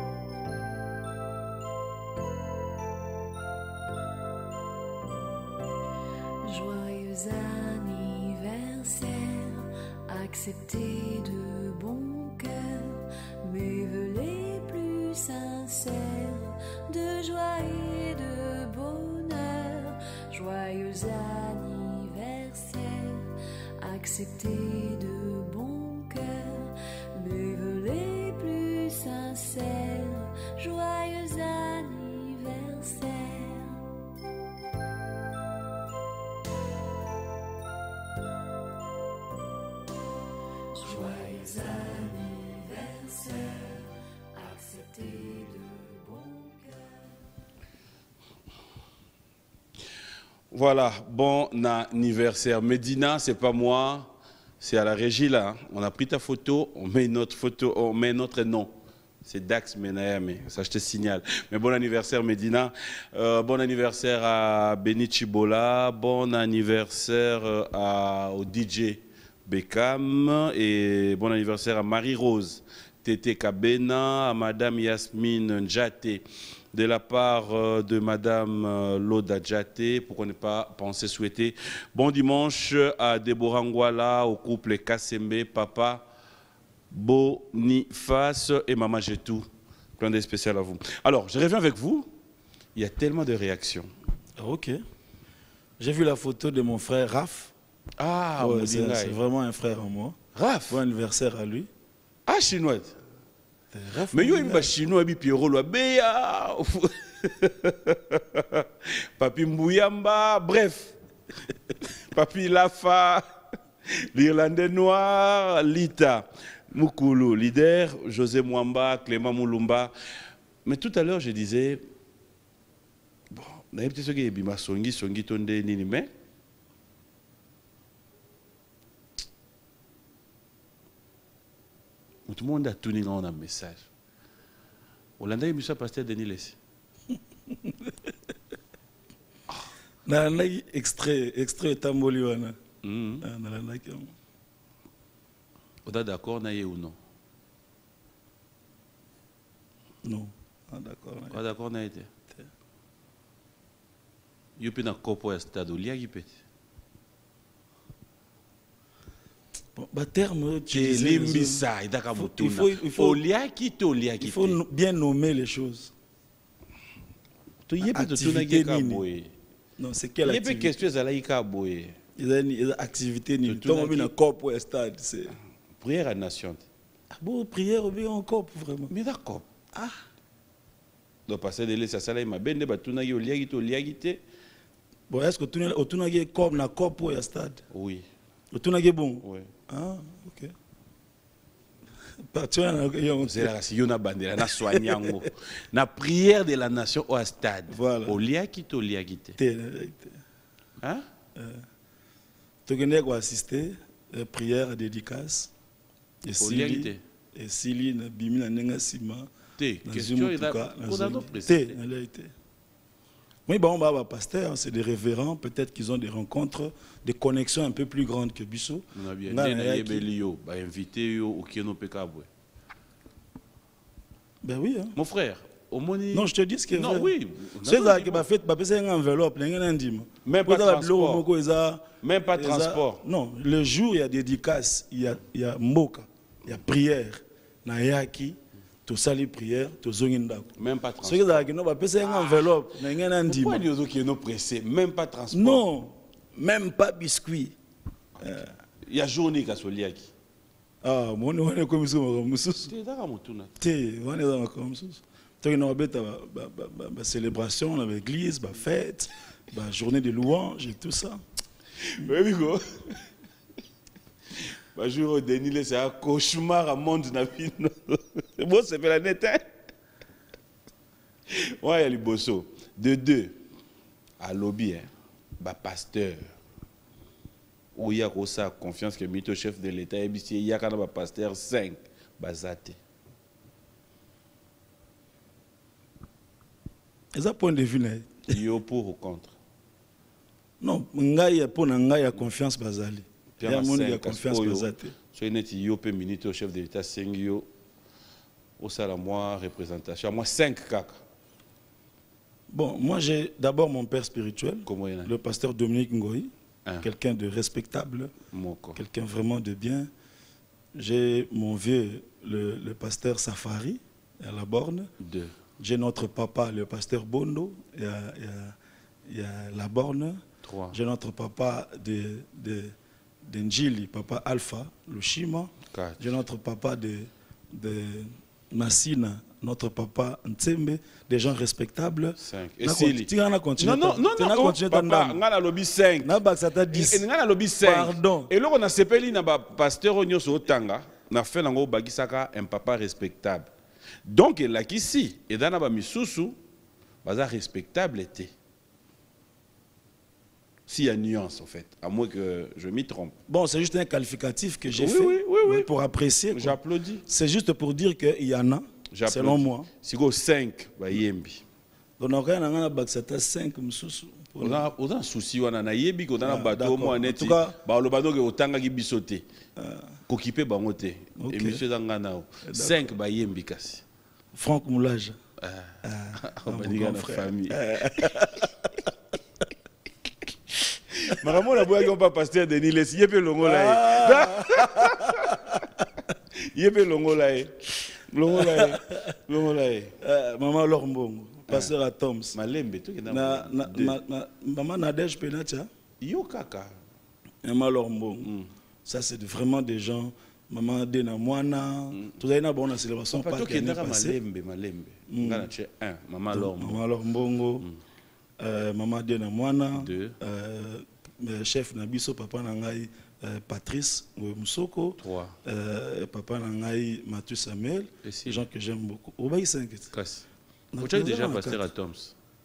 Joyeux anniversaire, acceptez de bon cœur mes vœux les plus sincères de joie et de bonheur. Joyeux anniversaire, acceptez de bon cœur mes vœux les plus sincères. Joyeux anniversaire. Joyeux anniversaire, acceptez de bon cœur. Voilà, bon anniversaire. Medina, c'est pas moi, c'est à la régie là. On a pris ta photo, on met notre photo, on met notre nom. C'est Dax Menaya, mais ça je te signale. Mais bon anniversaire Medina, bon anniversaire à Benny Chibola, bon anniversaire au DJ Beckham et bon anniversaire à Marie-Rose, Tété Kabena, à Madame Yasmine Njate, de la part de Madame Loda Njate, pour qu'on n'ait pas pensé souhaiter. Bon dimanche à Deborah Ngwala, au couple Kassembe, Papa Boniface et Maman Jetou. Plein de spécial à vous. Alors, je reviens avec vous. Il y a tellement de réactions. Ok. J'ai vu la photo de mon frère Raph. Ah, ouais, c'est vraiment un frère en moi. Raph. Bon anniversaire à lui. Ah, chinois. Raph, mais il y a chinois qui Pierrot le Béa. Papi Mbouyamba, bref. Papi Lafa, l'Irlandais noir, Lita, Mukulu, leader, José Mwamba, Clément Moulumba. Mais tout à l'heure, je disais, bon, on a un petit peu de bima songi tonde nini, mais tout le monde a tourné dans un message. Hollanda, il pasteur Denis Lessi. Dans extrait Tamboliwana. On est d'accord, ou non? Non. D'accord. On est d'accord, on a été. Il y a un copo à stade, il y a un terme, il faut bien nommer les choses. Activité nini. Non, c'est quelle activité? Activité nini. Prière à nation. Ah bon, prière ou bien encore vraiment? Mais d'accord. Ah. Donc passer de laisser ça là, il m'a bien débattu. Tu n'as eu liagité. Bon, est-ce que tu n'as eu comme na corps pour le stade? Oui. Tu n'as eu bon? Oui. Ah, ok. La prière de la nation au stade. Voilà. Au liagité. Hein? Tu as assisté à la prière dédicace. Et Sili, Bimi, Nengasima. Question, Oui, bon, bah, pasteur, c'est des révérends, peut-être qu'ils ont des rencontres, des connexions un peu plus grandes que Bissot. On a bien invité au Kieno Pekabwe. Ben oui. Hein. Mon frère, au Moni. Non, je te dis ce qui est vrai. Non, oui. C'est ça qui m'a fait, c'est une enveloppe, même pas transport. Même pas transport. Non, le jour, il y a dédicaces, il y a Mboka, il y a prière, Nayaki. Tu sali prière, tu zonginda. Même pas transport. Ce qui est une enveloppe, pourquoi les autres qui sont pressés, même pas transport. Non, même pas biscuit. Il y a journée qui a soliaki. Ah, moi on est comme ça, c'est d'accord mon tourna. On est dans comme ça. Tu as une célébration dans l'église, fête, journée de louange et tout ça. Oui, go. Jour Denis, c'est un cauchemar à monde na vie. C'est bon, c'est fait la nette. Ouais, il y a les bossos. De deux, à lobby, pasteur. Où il y a ça confiance que le chef de l'État et il y a quand même pasteur 5, bazate. Et ça point de vue là. Yo pour ou contre? Non, ngai pour ngai confiance bazali. Il y a monde qui a confiance bazate. Soy net yo pe minute au chef de l'État 5 yo. Au salaire moi représentation, moi 5 kaka. Bon, moi j'ai d'abord mon père spirituel, le pasteur Dominique Ngoï. Quelqu'un de respectable, quelqu'un vraiment de bien. J'ai mon vieux, le pasteur Safari, à la borne. J'ai notre papa, le pasteur Bondo, il y a la borne. J'ai notre papa de Njili, papa Alpha, le Shima. J'ai notre papa de Massina, notre papa Ntsembe, des gens respectables. 5. Et tu as continué. Non, papa, on a lobby 5. On a 10. On a lobby 5. Pardon. Et là, on a sepeli na pasteur Onyo Sotanga, on a fait un papa respectable. Donc, là, ici, et dans la misusu, baza respectable était. S'il y a nuance, en fait, à moins que je m'y trompe. Bon, c'est juste un qualificatif que j'ai fait pour apprécier. J'applaudis. C'est juste pour dire qu'il y en a, selon moi. Si vous 5, bah yembi. Donc, on a 5 on a un souci, on a un yebi, on a un bateau, on a un tout cas, le bateau qui est autant qui bisoté. Kokipé bangote. Et monsieur Zangana. 5, bah yembi kasi. Franck Moulage. On va dire la famille. Maman, la boîte qu'on pas pasteur Denis, laisse y est longo là. Y est longo là. Longo là. Maman Lormbongo, pasteur à Toms. Malembe tout maman Nadège Penacha. Yo kaka. Maman Lormbongo. Ça c'est vraiment des gens. Maman Dena Moana. Tout ça, bon la célébration pas qui est passé. Malembe. Ngana che 1. Maman Lormbongo. Maman Lormbongo. Maman Dena Moana. 2. Chef Nabiso, papa Nangai Patrice Moussoko. 3. Papa Nangai Mathieu Samuel. Des gens que j'aime beaucoup. Au bail 5. Vous avez déjà pasteur à Toms.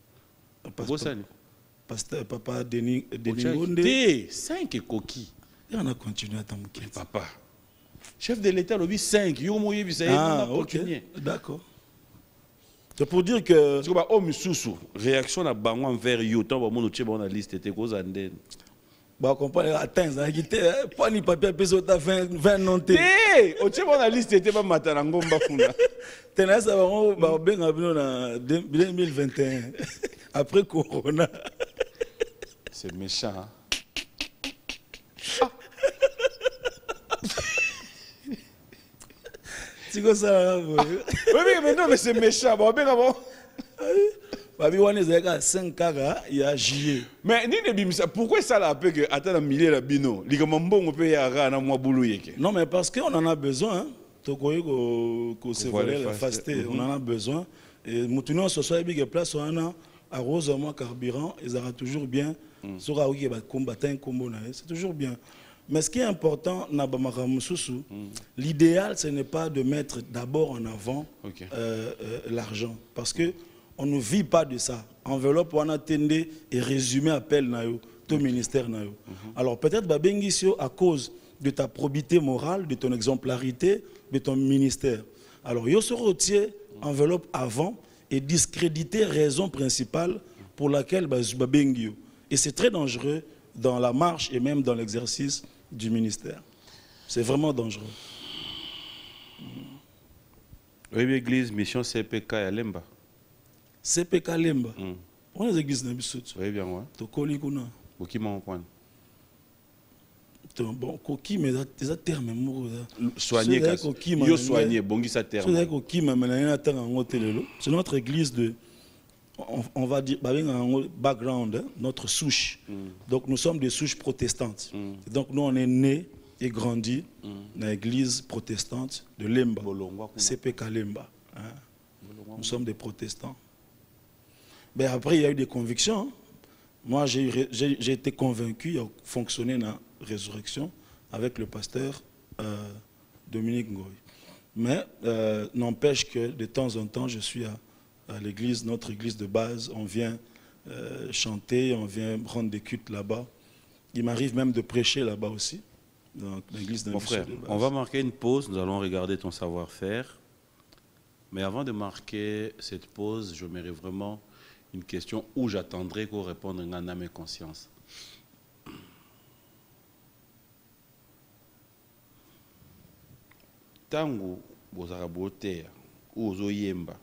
Pasteur Papa Denis Gonde. 5 coquilles. Et on a continué à t'embouquer. Papa. Chef de l'État, le 5. Ah, ok. D'accord. C'est pour dire que. Oh, Moussou, réaction à Bango envers You, tant que tu as la liste, c'était quoi ça? Bah, on peut atteindre, pas ni papier, puis on a 20 noms. Eh, tu as la liste, c'était pas Matanango Mbafuna. Tu as ça, on va bien en 2021, après Corona. C'est méchant, hein? C'est comme ça. Oui, mais non, mais c'est méchant. Bon, bien avant. Babi wane zeka 5 kaka ya juillet. Mais ni ne bimisa pourquoi ça la peu que attends milieu la bino likamambongo pe ya ra na mwa bulu yeke. Non mais parce que on en a besoin to ko se voler la faster, on en a besoin et mutuno so so big place on a arrose moi carburant ils aura toujours bien sera oui ba combattant combo na c'est toujours bien. Mais ce qui est important na ba makamususu l'idéal ce n'est pas de mettre d'abord en avant l'argent parce que on ne vit pas de ça. Enveloppe, on a tendé et résumé appel nayo, ton ministère nayo. Alors peut-être Babengisio à cause de ta probité morale, de ton exemplarité, de ton ministère. Alors yo se retient enveloppe avant et discréditer raison principale pour laquelle Zubabengio. Et c'est très dangereux dans la marche et même dans l'exercice du ministère. C'est vraiment dangereux. Oui, l'église, mission CPK à Lemba. CPK Lemba. On est l'église de Bissot. Oui, bien, ouais. Tokoli kuna. Qui m'en point. Bon, coquille, mais ça terme. Soigner, yo soigner, bongi ça terme. C'est notre église de, on va dire, background, hein, notre souche. Donc nous sommes des souches protestantes. Donc nous on est nés et grandis dans l'église protestante de Lemba, CPK Lemba. Hein. Nous sommes des protestants. Mais après il y a eu des convictions. Moi j'ai été convaincu, il a fonctionné dans la résurrection avec le pasteur Dominique Ngoy. Mais n'empêche que de temps en temps je suis à l'église, notre église de base, on vient chanter, on vient rendre des cultes là-bas. Il m'arrive même de prêcher là-bas aussi, dans l'église d'un. Mon frère, on va marquer une pause, nous allons regarder ton savoir-faire. Mais avant de marquer cette pause, je mets vraiment une question où j'attendrai qu'on réponde en âme et conscience. Tango, bozara botea, ou zoyemba.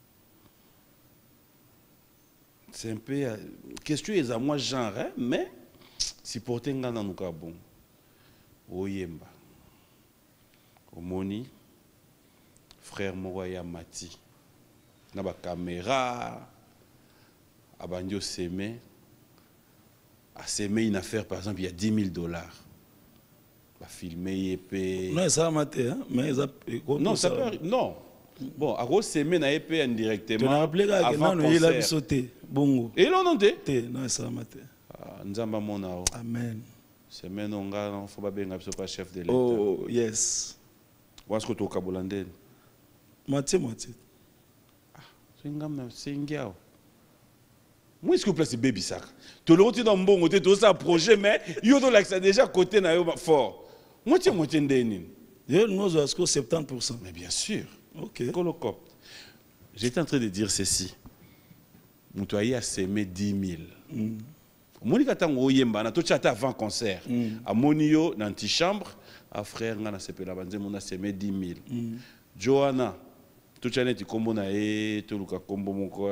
C'est un peu question est à moi genre, hein, mais si porter un dans nous bon, oyemba, omoni, frère Moroya Mati, na ba caméra, abandio s'aimer, à s'aimer une affaire par exemple il y a $10,000. Bah filmer et non ça maté hein, mais ça non ça peut non. Bon, à cause s'aimer na épée indirectement. Tu n'as appelé que non il a sauté bongo. Et là non té non ça maté. Nzamba monao. Amen. Semaine on ga on faut pas bien pas chef de l'État. Oh yes. What's que tu kabulandel? Moitié. C'est ngam c'est ngiao. Moi est-ce que place baby sac. Tu le retiens dans bon côté tout ça projet mais yo do like ça déjà côté na yo fort. Moitié ndeni. Yo nous à 70%. Mais bien sûr. OK. Colocop. J'étais en train de dire ceci. Moutoye a sémé 10 000. Moni katango yemba na to chata avant concert. A monio dans antichambre, a frère ngana sepela banze mona sémé 10 000. Johanna to chane ti kombo na e to luka kombo moko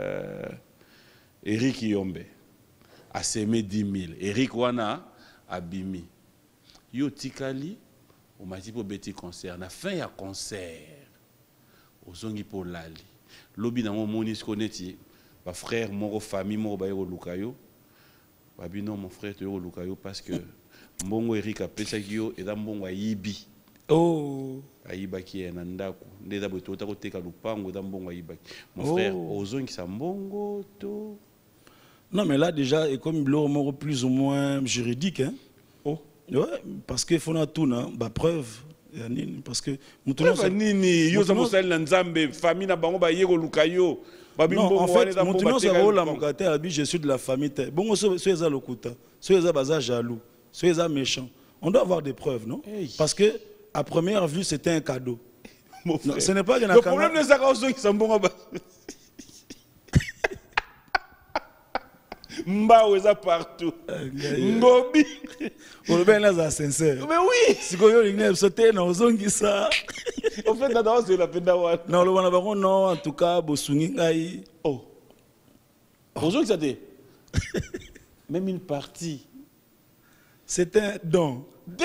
Eric Yombe a sémé 10 000. Eric wana abimi. Yo tikali o mati po beti concert na fin ya concert. Ozongi po lali. Lobi na moni skoneti ba frère moko famille moko ba yo lukayo. Babi non mon frère te yo lukayo parce que mbongo Eric a pesaki yo et da mbongo ayibi. Oh ayibaki na ndako ndeza boto ta koteka lupango da mbongo ayibaki. Mon frère ozongi sa mbongo to. Non mais là déjà et comme le plus ou moins juridique hein. Oh ouais parce que faut na tout na ba preuve parce que nini yo za mosali na nzambe famille na bango ba yego lukayo. Non, en fait, je suis de la famille. Bon, soyez le couta, soyez bazar jaloux, soyez méchant. On doit avoir des preuves, non? Parce que à première vue, c'était un cadeau. Non, ce n'est pas que le problème de ça, c'est qu'ils sont bons. Mbao est partout. Ngobi. On est là, sincère. Mais oui. Si vous avez sauté dans le ça. En fait, d'abord, c'est la peine d'avoir. Non, le Wanabaro, non, en tout cas, Bosungingaï. Oh. Bonjour, ça dit. Même une partie. C'est un don.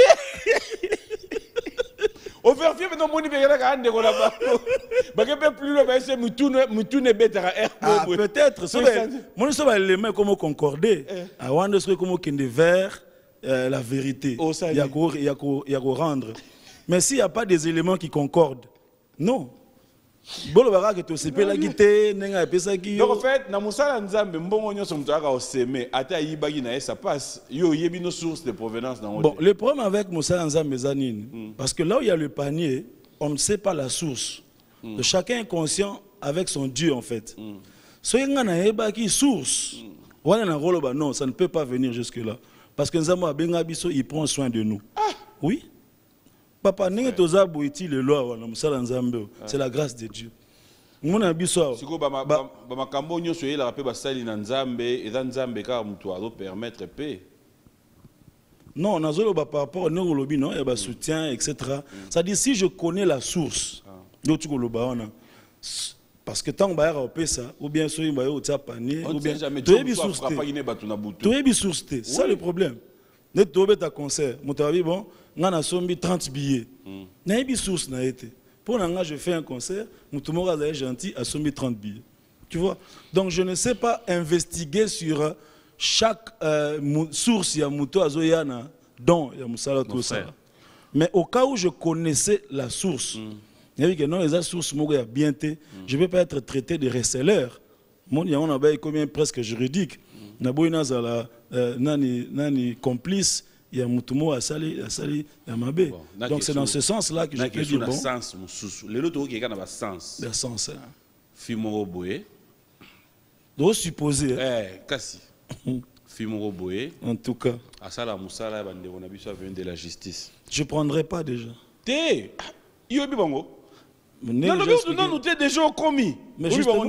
Au fait, maintenant, mon niveau est là, on là-bas. Plus le c'est Moutoune Betara. Ah, peut-être. Moi, je sais les mains comme concorder. Avant de se comme qu'il est vers la vérité. Il y a qu'à rendre. Mais s'il n'y a pas des éléments qui concordent, non. Donc en fait, dans Moussa Nzambe, mbongo nyonso mtu aka oseme ata yibagi na ça passe. Yo yebi nos sources de provenance dans. Bon, le problème avec Moussa Nzambe zanine parce que là où il y a le panier, on ne sait pas la source. De chacun est conscient avec son Dieu en fait. So ngana yebaki source. Wana na roloba non, ça ne peut pas venir jusque là parce que Nzambe abenga biso, il prend soin de nous. Oui. Papa, c'est la grâce de Dieu. Mona biso. Siko ba makambo nyonso yela pe basali na nzambe eza nzambe ka mutu azo permettre pe. Non, on a par rapport au lobby, non, il y a un soutien, etc. C'est-à-dire, si je connais la source, parce que tant que je fais ça, ou bien si je fais panier, ou bien tu es source. C'est ça le problème. Tu as un concert, tu as bon, on a 30 billets. Tu as une source. Pour l'instant, je fais un concert, tout le monde est gentil, à 30 billets. Tu vois? Donc, je ne sais pas investiguer sur chaque source, il y a Mouto Azoyana, dont il y a Moussala tout ça. Mais au cas où je connaissais la source, il y a que non, les sources je ne vais pas être traité de reseller. Mon on a combien presque juridique. Nani complice, il y a Moutumo Asali, il y a Mabé. Donc c'est dans ce sens-là que je peux dire bon. Sens, les autres qui ont sens. Le sens. Fimoro Boé. Donc supposer. Kassi. Fimoro Boé. En tout cas. Asala Moussala, on a vu ça venir de la justice. Je ne prendrai pas déjà. Té. Yobi Bango. Non, nous t'es déjà commis. Mais justement,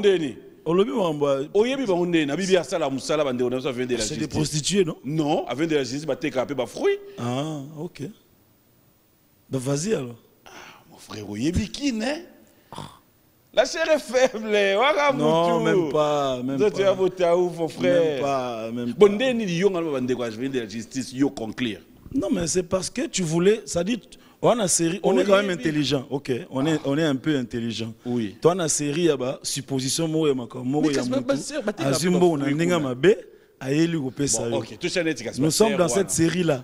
c'est des prostituées, non? Non, avec de la justice, tu as un fruit. Ah, ok. Ben vas-y alors. Ah, mon frère, il est hein? La chair est faible. Non, même pas. Même pas. Tu as voté à où, mon frère? Même pas. Même pas. Bon, je viens de la justice, yo conclure. Non, mais c'est parce que tu voulais. Ça dit. On a série, on est quand même intelligent, ok. On est un peu intelligent. Oui. Toi, on a série, il y a supposition, moi, nous sommes dans cette série-là.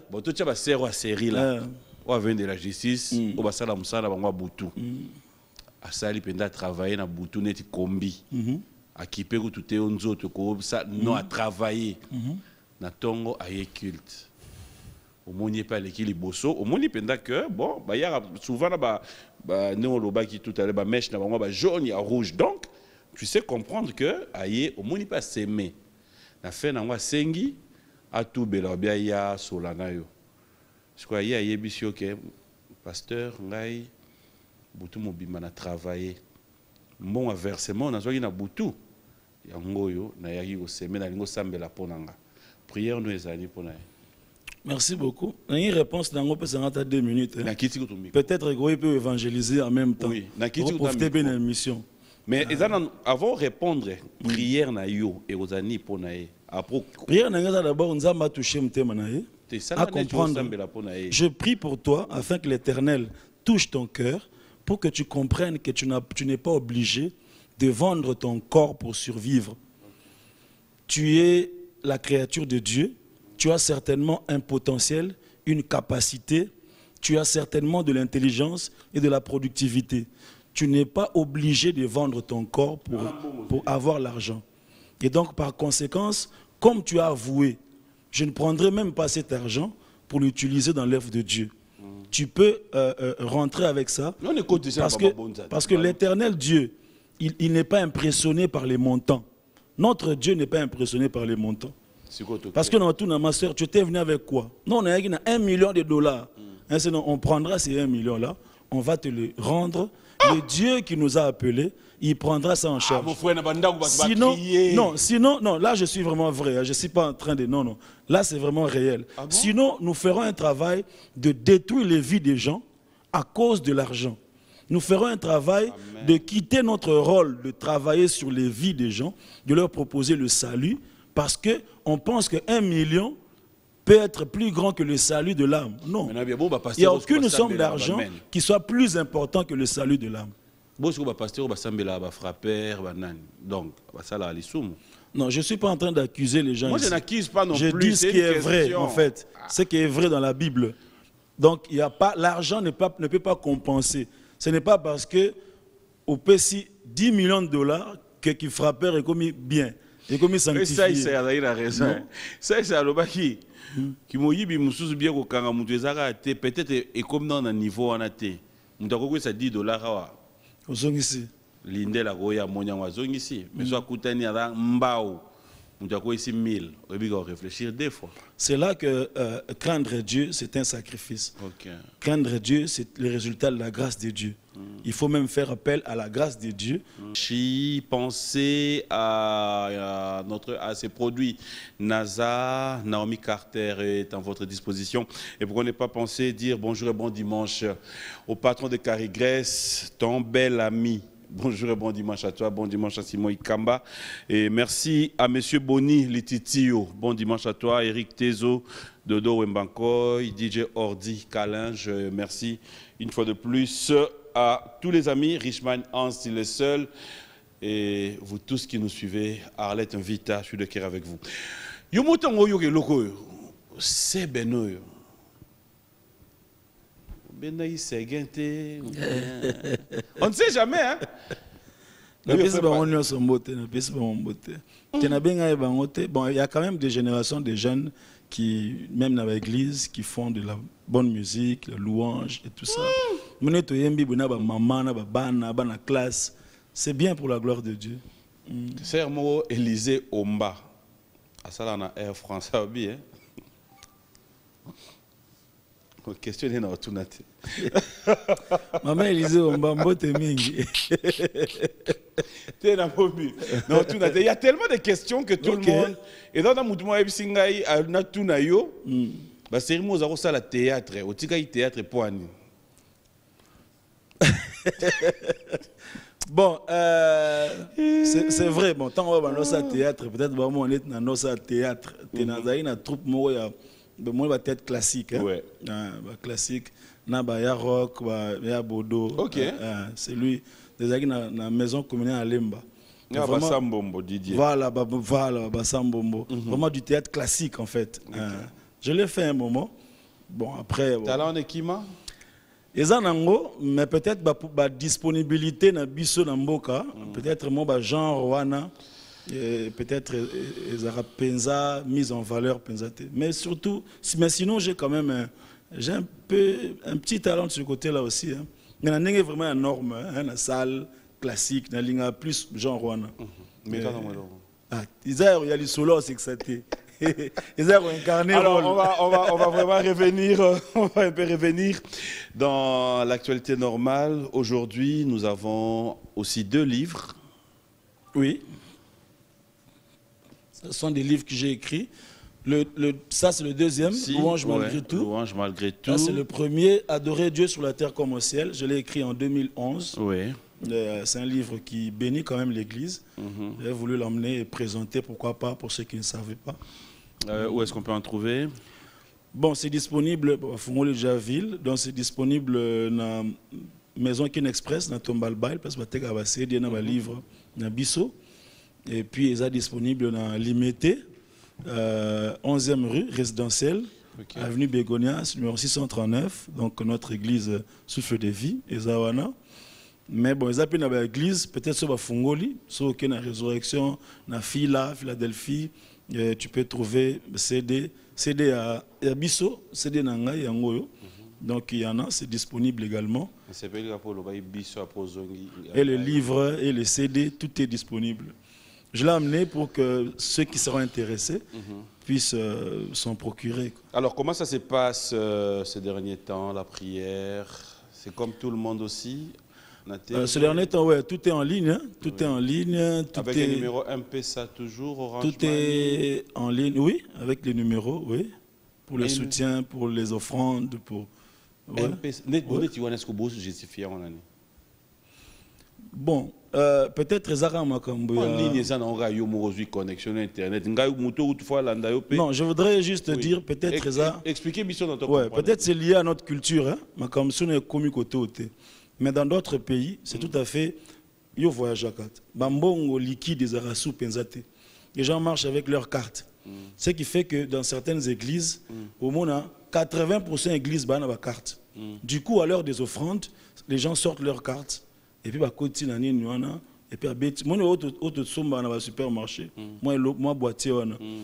On vient de la justice, on va salam sala bangwa butu. Asali penda travailler na butu neti kombi. A kipe ko tuté onzo to ko ça non à travailler. Na tongo aye culte. Au moins pas l'équilibre bosso au moins pendant que bon bah y a souvent là bah néo loba qui tout à l'heure bah mèche na bah jaune y a rouge donc tu sais comprendre que aïe au moins pas s'aimer na fait na moi sengi a tout bela bien ya solana yo je crois y a yebisio que pasteur ngai butu mobima na travailler bon versement na zoki na butu ya ngoyo na yaki ko semer na lingo sambela ponanga prière nous ezali pona. Merci beaucoup. Une réponse dans 2 minutes. Peut-être qu'il peut évangéliser en même temps. Oui. Pour profiter de l'émission. Mais avant de répondre, prière na yo et aux amis pour naé. Prière na yo d'abord nous a touché m'tema naé. À comprendre. Je prie pour toi afin que l'Éternel touche ton cœur pour que tu comprennes que tu n'es pas obligé de vendre ton corps pour survivre. Tu es la créature de Dieu. Tu as certainement un potentiel, une capacité, tu as certainement de l'intelligence et de la productivité. Tu n'es pas obligé de vendre ton corps pour avoir l'argent. Et donc, par conséquence, comme tu as avoué, je ne prendrai même pas cet argent pour l'utiliser dans l'œuvre de Dieu. Tu peux rentrer avec ça parce que l'Éternel Dieu, il n'est pas impressionné par les montants. Notre Dieu n'est pas impressionné par les montants. Parce que dans tout ma soeur, tu étais venu avec quoi? Non, on a $1 million. On prendra ces 1 million-là, on va te le rendre. Le Dieu qui nous a appelés, il prendra ça en charge. Sinon, là je suis vraiment vrai. Je ne suis pas en train de... Non. Là c'est vraiment réel. Sinon, nous ferons un travail de détruire les vies des gens à cause de l'argent. Nous ferons un travail de quitter notre rôle de travailler sur les vies des gens, de leur proposer le salut. Parce qu'on pense que 1 million peut être plus grand que le salut de l'âme. Non. Il n'y a aucune somme d'argent qui soit plus important que le salut de l'âme. Non, je ne suis pas en train d'accuser les gens. Moi, je n'accuse pas non plus. Je dis ce qui est vrai, en fait. Ce qui est vrai dans la Bible. Donc, l'argent ne peut pas compenser. Ce n'est pas parce que au PC $10 millions que frappeur est commis bien. Et comme il sanctifie. Ça, il a raison. Ça, c'est à l'obaki. Qui m'a dit, bien que peut-être, et comme dans un niveau en athée, nous avons $10. L'Inde la goya monya wazongi ici. Mais soit koutani à mbao. On dit quoi ici 1000. On doit réfléchir deux fois. C'est là que craindre Dieu, c'est un sacrifice. Ok. Craindre Dieu, c'est le résultat de la grâce de Dieu. Il faut même faire appel à la grâce de Dieu. Pensez à ces produits. NASA, Naomi Carter est à votre disposition. Et pourquoi ne pas penser, dire bonjour et bon dimanche au patron de Carigresse, ton bel ami. Bonjour et bon dimanche à toi, bon dimanche à Simon Ikamba. Et merci à M. Boni Lititio. Bon dimanche à toi, Eric Tezo, Dodo Wembankoy, DJ Ordi Kalinge. Merci une fois de plus à tous les amis. Richman Hans, il est seul. Et vous tous qui nous suivez, Arlette Invita, je suis de cœur avec vous. C'est Benoît. On ne sait jamais, hein? Bon, il y a quand même des générations de jeunes qui, même dans l'église, qui font de la bonne musique, la louange et tout ça. C'est bien pour la gloire de Dieu. C'est moi, Élisée Omba. À ça, là, on a Air France, ça va bien. Questionner dans tout nat. Maman Élisée Omba, mbote mingi. Il y a tellement de questions que tout le monde. Et dans le mouvement Ebsingaï, na tout na yo, bah c'est moi zaro ça la théâtre. Au tika théâtre poani. Bon, c'est vrai. Bon, tant qu'on va dans ça théâtre, peut-être on est dans ça théâtre. T'es dans une troupe moi. Moi, va être classique. Hein? Ouais. Classique. Il y a rock, il y a Bodo. Ok. C'est lui. Des amis dans la maison communale à Lemba. Il y a Bassambombo, Didier. Voilà, Bassambombo. Vraiment du théâtre classique, en fait. Okay. Je l'ai fait un moment. Bon, après. T'as là en équipement? Et ça, mais peut-être la disponibilité dans Bisso Namboka. Peut-être moi, genre, Wana. Peut-être Penza, mise en valeur Penzate. Mais surtout, mais sinon j'ai quand même j'ai un petit talent de ce côté-là aussi. Hein. Mais la n'est vraiment énorme, hein, la salle classique, la ligne plus genre Rwanda. Mais il y a les solos, c'est que ça t'est. Ils ont incarné. Alors on va vraiment revenir, on va un peu revenir dans l'actualité normale. Aujourd'hui, nous avons aussi 2 livres. Oui. Ce sont des livres que j'ai écrits. Ça, c'est le deuxième, Louange malgré tout. Louange malgré tout. Ça, c'est le premier, Adorer Dieu sur la terre comme au ciel. Je l'ai écrit en 2011. Oui. C'est un livre qui bénit quand même l'Église. J'ai voulu l'emmener et présenter, pourquoi pas, pour ceux qui ne savaient pas. Où est-ce qu'on peut en trouver? Bon, c'est disponible à Fongole-Javille. Donc, c'est disponible dans la Maison Kin Express, dans Tombalbail, parce que c'est un livre dans Bisso. Et puis, il est disponible dans Limité, 11e rue, résidentielle, avenue Bégonia, numéro 639, donc notre église Souffle de Vie, Ezawana. Mais bon, ils appellent dans l'église, peut-être sur Fongoli, sur la résurrection, dans Philadelphie, tu peux trouver CD à Bisso, CD Nanga et Angoyo. Donc il y en a, c'est disponible également. Et le livre et les CD, tout est disponible. Je l'ai amené pour que ceux qui seront intéressés puissent s'en procurer. Alors, comment ça se passe ces derniers temps, la prière? C'est comme tout le monde aussi? Ces derniers temps, ouais, tout est en ligne. Hein. Tout est en ligne. Tout avec est... les numéros MP-SA toujours, Orange Tout est en ligne, oui, avec les numéros, oui. Pour le soutien, pour les offrandes, pour... Ouais. Bon, peut-être Zara Makambo. En ligne, ça n'a pas connexion Internet. Non, je voudrais juste dire, peut-être ça. Expliquez mission dans ton ouais, peut-être c'est lié à notre culture, hein. Makambo n'est commis côté. Mais dans d'autres pays, c'est tout à fait. Yo voyage à carte. Bambongo liquide des Arasou Penzate. Les gens marchent avec leurs cartes. Ce qui fait que dans certaines églises, au moins 80% d'églises ont des cartes. Du coup, à l'heure des offrandes, les gens sortent leurs cartes. Et puis, et puis, moi, je suis supermarché. Moi, boîtier,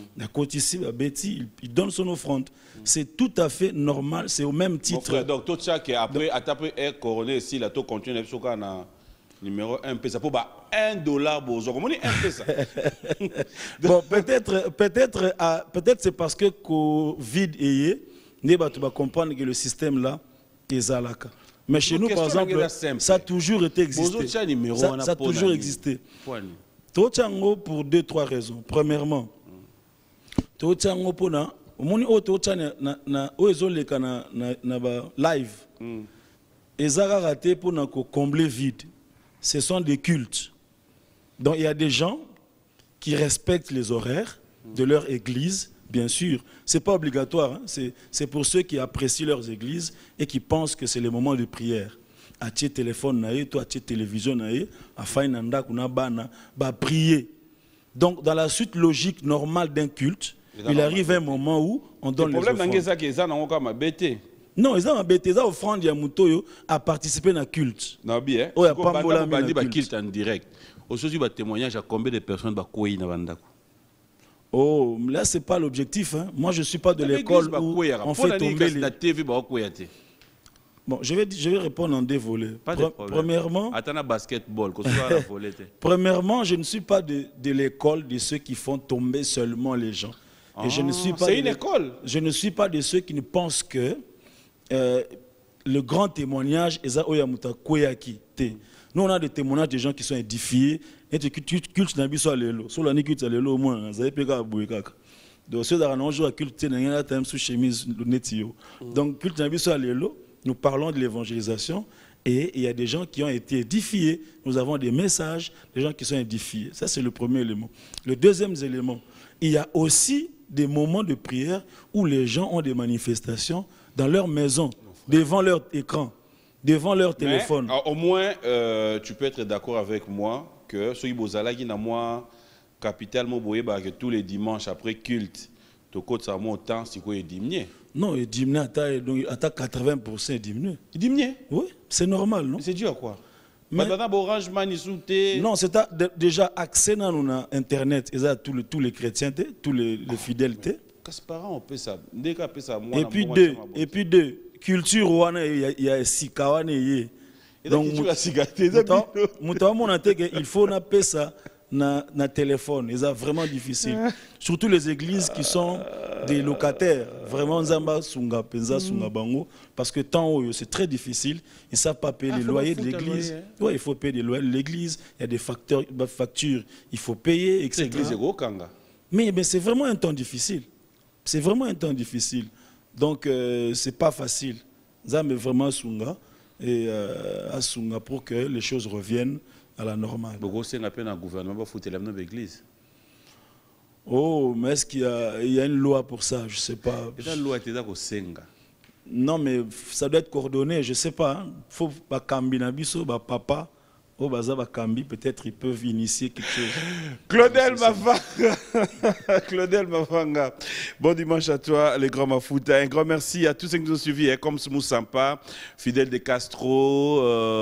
il donne son offrande. C'est tout à fait normal, c'est au même titre. Frère, donc, tout ça qui est après, à taper air couronné, si la to continue, Numéro 1 pesa pour $1 bozo. Comment on dit 1 pesa? Bon, peut-être c'est parce que Covid est tu vas comprendre que le système là est zalaka. Mais chez nous, par exemple, ça a toujours été existé. Ça a toujours existé. Tochango pour 2-3 raisons. Premièrement, Tochango pour na live. Et ça a raté pour combler vide. Ce sont des cultes. Donc il y a des gens qui respectent les horaires de leur église, bien sûr. Ce n'est pas obligatoire, hein. C'est pour ceux qui apprécient leurs églises et qui pensent que c'est le moment de prière. À tes téléphone, à tes télévision, à prier. Donc dans la suite logique normale d'un culte, il arrive un moment où on donne les offrandes. Non, ils ont embêté, ils ont offrande à participer à un culte. Non, bien. Il y a pas de culte en direct. Aujourd'hui, il y a témoignage à combien de personnes qui ont. Oh, là, ce n'est pas l'objectif. Hein. Moi, je ne suis pas de l'école où on fait tomber les... Bon, je vais répondre en 2 volets. Premièrement, premièrement, je ne suis pas de l'école de ceux qui font tomber seulement les gens. Et je ne suis pas c'est une école. Je ne suis pas de ceux qui ne pensent que le grand témoignage est Oyamuta Koyaki. Nous, on a des témoignages de gens qui sont édifiés. Et tu cultes n'a pas l'élo. Sur la culte à l'élo au moins, vous avez payé à Bouekaka. Donc, ceux qui ont joué à culte, ils ont sous chemise netio. Donc, culte n'a pas l'élo. Nous parlons de l'évangélisation. Et il y a des gens qui ont été édifiés. Nous avons des messages, des gens qui sont édifiés. Ça, c'est le premier élément. Le deuxième élément, il y a aussi des moments de prière où les gens ont des manifestations dans leur maison, devant leur écran, devant leur téléphone. Mais, au moins, tu peux être d'accord avec moi que ce qui est moi capitalement que tous les dimanches après culte, tu côté ça montant si quoi est diminué. Non, il diminue à 80% diminué. Il diminue? Oui, c'est normal, non? C'est dû à quoi? Mais non, c'est déjà accès dans Internet, et ça tous les chrétiens, tous les fidèles. Et puis deux, culture il y a sikawane. Donc il faut appeler ça na téléphone, c'est vraiment difficile. Surtout les églises qui sont des locataires, vraiment zamba sunga penza sunga bango, parce que tant c'est très difficile, ils savent pas payer les loyers de l'église. Ouais, il faut payer les loyers de l'église, il y a des factures, il faut payer, etc. Mais c'est vraiment un temps difficile. C'est vraiment un temps difficile. Donc c'est pas facile. Zamba vraiment sunga et à sunga pour que les choses reviennent à la normale. Oh, mais est-ce qu'il y a une loi pour ça? Je ne sais pas. Non, mais ça doit être coordonné, je ne sais pas. Il faut que Kambinabiso, papa, peut-être ils peuvent initier quelque chose. Claudel Mafanga. Claudel Mafanga. Bon dimanche à toi, les grands Mafouta. Un grand merci à tous ceux qui nous ont suivis, comme Smou Sampa, Fidel de Castro,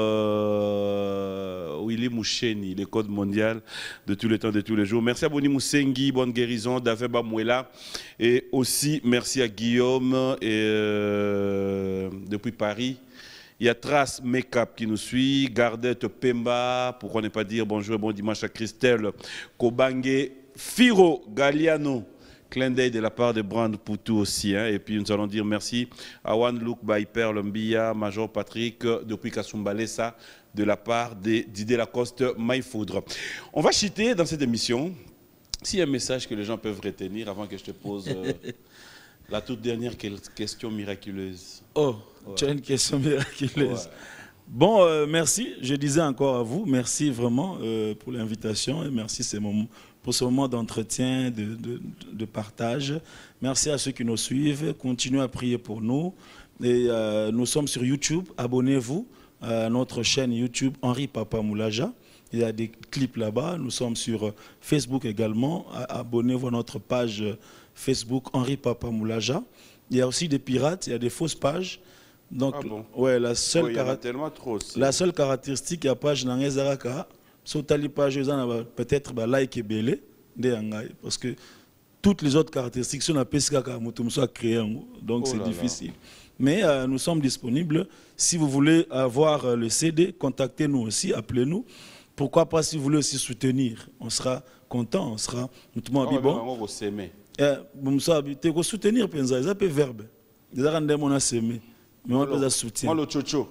Willy Moucheni, le code mondial de tous les temps, de tous les jours. Merci à Boni Moussengi, bonne guérison, David Bamouela. Et aussi, merci à Guillaume et, depuis Paris. Il y a Trace Makeup qui nous suit, Gardette Pemba, pourquoi ne pas dire bonjour et bon dimanche à Christelle, Kobange, Firo Galliano, clin d'œil de la part de Brand Poutou aussi. Hein. Et puis nous allons dire merci à One Look by Perle Mbia, Major Patrick, depuis Kasumbalesa, de la part de Didier Lacoste, Maïfoudre. On va chiter dans cette émission. S'il y a un message que les gens peuvent retenir avant que je te pose la toute dernière question miraculeuse. Oh, ouais. Tu as une question miraculeuse. Ouais. Bon, merci. Je disais encore à vous, merci vraiment pour l'invitation et merci pour ce moment d'entretien, de partage. Merci à ceux qui nous suivent. Continuez à prier pour nous. Et nous sommes sur YouTube. Abonnez-vous à notre chaîne YouTube Henri Papa Moulaja. Il y a des clips là-bas. Nous sommes sur Facebook également. Abonnez-vous à notre page Facebook Henri Papa Moulaja. Il y a aussi des pirates, il y a des fausses pages. Donc, ouais, la seule caractéristique de la page Nangezaraka, c'est que page peut-être like et belé, parce que toutes les autres caractéristiques sont à pesca créées, donc c'est difficile. Mais nous sommes disponibles. Si vous voulez avoir le CD, contactez-nous aussi, appelez-nous. Pourquoi pas si vous voulez aussi soutenir? On sera content, on sera... On va s'aimer. Vous soutenir, pensa, ils appellent verbe. Ils ont s'aimer. Mais on peut soutenir. Moi, le chocho.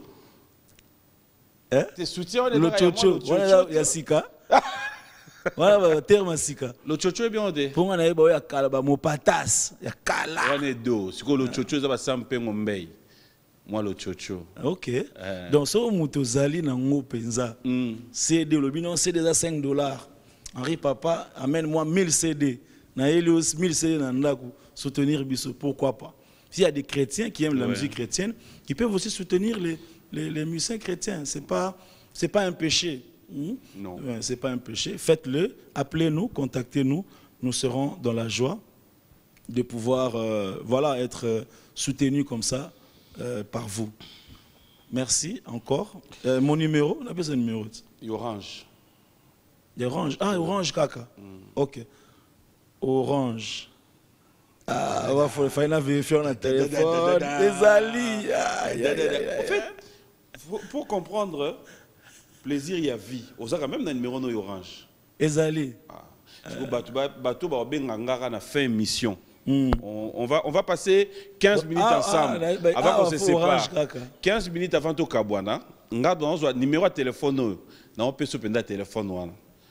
Tu soutiens le chocho. Voilà, il y a Sika. Voilà, terme Sika. Le chocho est bien odé. Pour moi, il y a Kalaba, mon patas. Il y a Kala. On est deux. Si le chocho, ça va s'amper mon mbey. Moi, le chocho. Ok. Donc, si vous avez un pensa, CD, le bilan CD à $5. Henri Papa, amène-moi 1000 CD. Na Helios, 1000 CD dans Ndaku. Soutenir Bissot, pourquoi pas? S'il y a des chrétiens qui aiment la musique chrétienne, qui peuvent aussi soutenir les musiciens chrétiens. Ce n'est pas un péché. Non. Ce n'est pas un péché. Faites-le, appelez-nous, contactez-nous. Nous serons dans la joie de pouvoir être soutenus comme ça par vous. Merci encore. Mon numéro, on a besoin de numéro. Orange. Orange. Ah, Orange, Kaka. Ok. Orange. Ah, il faut vérifier dans le téléphone. Désolé. En fait, pour comprendre, plaisir, il y a vie. On a quand même un numéro no Orange. Désolé. Bateau va na fin émission. On va passer 15 minutes ensemble avant qu'on se sépare. 15 minutes avant tout Kabwana. On a un numéro de téléphone. On peut se prendre téléphone.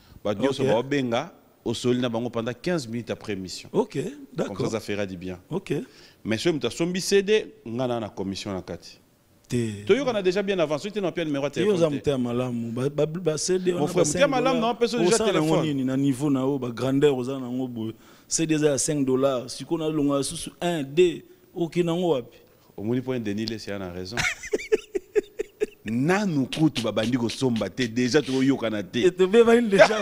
Au sol pendant 15 minutes après émission. Ok, d'accord. Comme ça fera du bien. Ok. Mais si on a son CD, on a la commission en 4. Tu as déjà bien avancé, tu n'as pas le numéro de téléphone. Mon frère, tu as malam, non, personne déjà téléphone. Na niveau na o ba grandeur aux na ngo c'est déjà $5. Si on a longa sous 1 2 OK na ngo wapi. Au moins point Denis c'est a raison. Nanu kutu babandi ko somba te déjà to yokana te. Et te be déjà.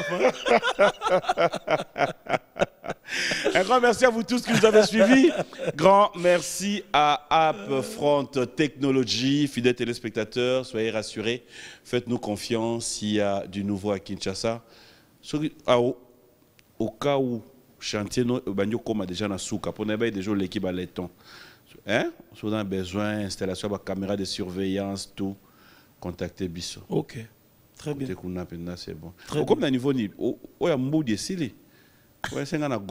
Un grand merci à vous tous qui nous avez suivis. Grand merci à Upfront Technology, fidèles téléspectateurs. Soyez rassurés, faites-nous confiance s'il y a du nouveau à Kinshasa. Au cas où chantier comme déjà na souka pour n'avoir déjà l'équipe à l'éton. Hein? Si vous avez besoin d'installation de caméra de surveillance, tout, contactez Bisso. Ok, très bien. C'est bon. Comme dans le niveau, il y a un mot de Sili. Nous allons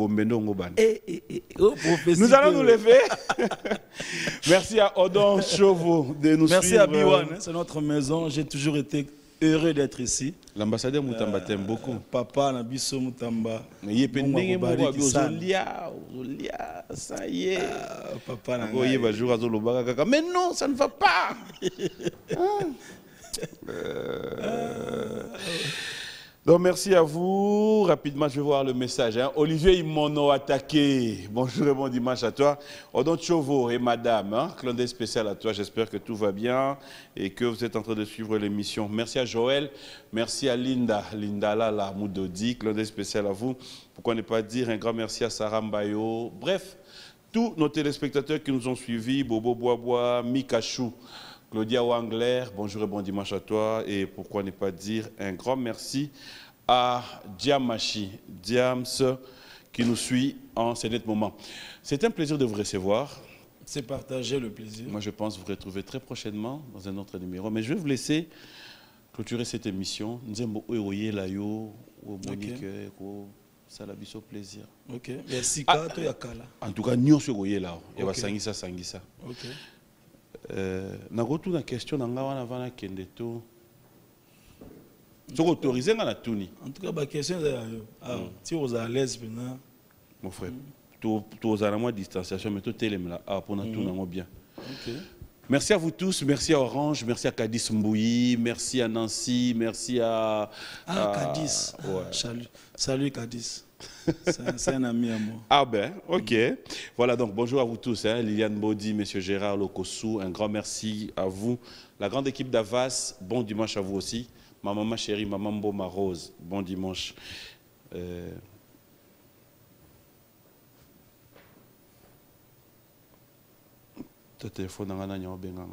nous lever. Merci à Odon Chauveau de nous suivre. Merci à Biwan, c'est notre maison. J'ai toujours été heureux d'être ici. L'ambassadeur Moutamba t'aime beaucoup. Papa Nabiso Moutamba. Mais il est ça y est. Papa mais non, ça ne va pas. Donc merci à vous. Rapidement, je vais voir le message. Olivier Imono attaqué. Bonjour et bon dimanche à toi. Odon Chovo et madame, clin d'œil spécial à toi. J'espère que tout va bien et que vous êtes en train de suivre l'émission. Merci à Joël. Merci à Linda. Linda Lala Moudodi. Clin d'œil spécial à vous. Pourquoi ne pas dire un grand merci à Sarah Mbayo. Bref, tous nos téléspectateurs qui nous ont suivis. Bobo Boisbois, Mikachou. Claudia Wangler, bonjour et bon dimanche à toi. Et pourquoi ne pas dire un grand merci à Diamachi, Diams, qui nous suit en ce net moment. C'est un plaisir de vous recevoir. C'est partager le plaisir. Moi, je pense vous retrouver très prochainement dans un autre numéro. Mais je vais vous laisser clôturer cette émission. Nous avons Monique, ça a biso plaisir. Ok. Merci. En tout cas, nous sommes là. Il va sangisa. Ok. Na retour na question na nga wana vana kende to soko autoriser nga na tuni en tout cas ba question si vous à l'aise maintenant mon frère to za na moi distanciation mais to telemla pour na tuna ngo bien. OK. Merci à vous tous, merci à Orange, merci à Kadis Mbouyi, merci à Nancy, merci à Kadis. Ouais. Salut Kadis. C'est un ami à moi. Ah ben, ok. Voilà, donc bonjour à vous tous. Liliane Bodi, Monsieur Gérard Lokossou, un grand merci à vous. La grande équipe d'Avas, bon dimanche à vous aussi. Ma maman chérie, ma maman ma Rose, bon dimanche. Ton téléphone n'a rien à faire.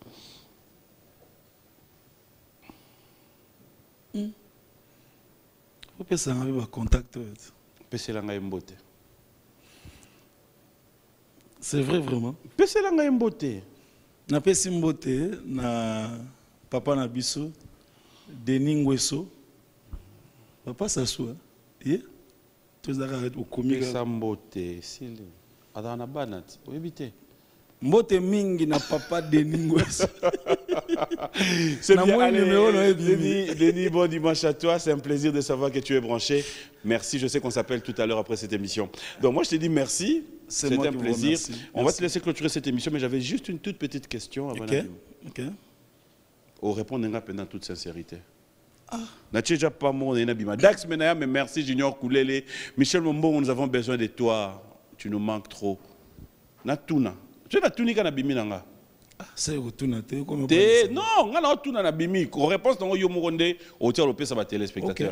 Faut que ça arrive à contacter. C'est vrai vraiment. Pese la nga mbote. Napesi mbote na papa na biso Denis Ngweso. Papa Sassou. Eh? Tous arrêtent au comique. Pesa mbote sili. Adana banat. Éviter. Mbote mingi na papa Denis Ngweso. C'est bien. Allez, Denis, bon dimanche à toi. C'est un plaisir de savoir que tu es branché. Merci. Je sais qu'on s'appelle tout à l'heure après cette émission. Donc moi, je te dis merci. C'est un plaisir. On va te laisser clôturer cette émission, mais j'avais juste une toute petite question avant la au répondre pendant toute sincérité. Natchéja pas mon Dax Menaya, mais merci Junior Koulele. Michel Mombo, nous avons besoin de toi. Tu nous manques trop. Natuna. Tu es la tunika na bimi nanga. C'est Otuna te comme non, on a Otuna na bimi. Réponse dans yo Moronde au tir lopé ça va téléspectateur.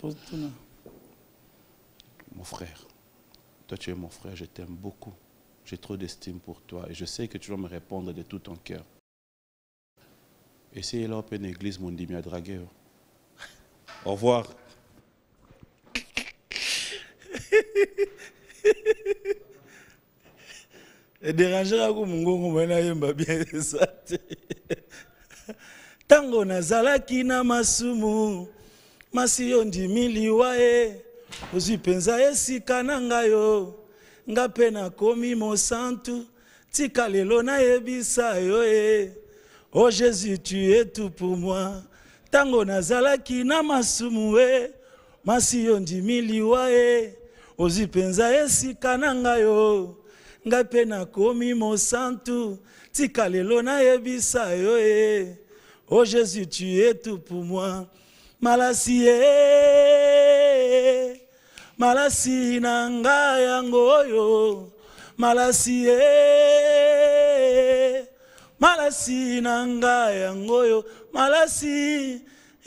Mon frère. Toi tu es mon frère, je t'aime beaucoup. J'ai trop d'estime pour toi et je sais que tu vas me répondre de tout ton cœur. Essayez là une église mon dimi à draguer. Au revoir. Et déranger à Mungongo mena yemba bien ça. Tango nazalaki na masumu masiyo ndimili wae ozipenza esika na ngayo ngape na komi mosantu tika lelo na yebisa yo e. Oh Jésus, tu es tout pour moi. Tango nazalaki na masumu e masiyo ndimili wae ozipenza esika na ngayo ngape na komi mosantu tika lelo na yebisa yo e. Oh Jésus, tu es tout pour moi. Malasi e malasi na nga yango yo malasi e malasi na nga yango yo malasi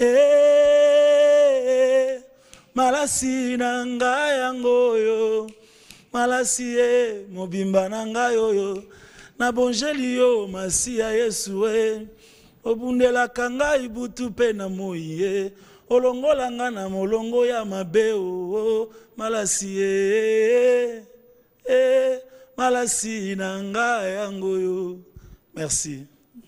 e malasi na nga yango yo malasi e mobimba na nga yo na bonjeli yo masiya Yesu e obundelaka ngai butu pe na moye olongolanga na molongo ya mabe o malasi e malasi na nga yango yo. Merci.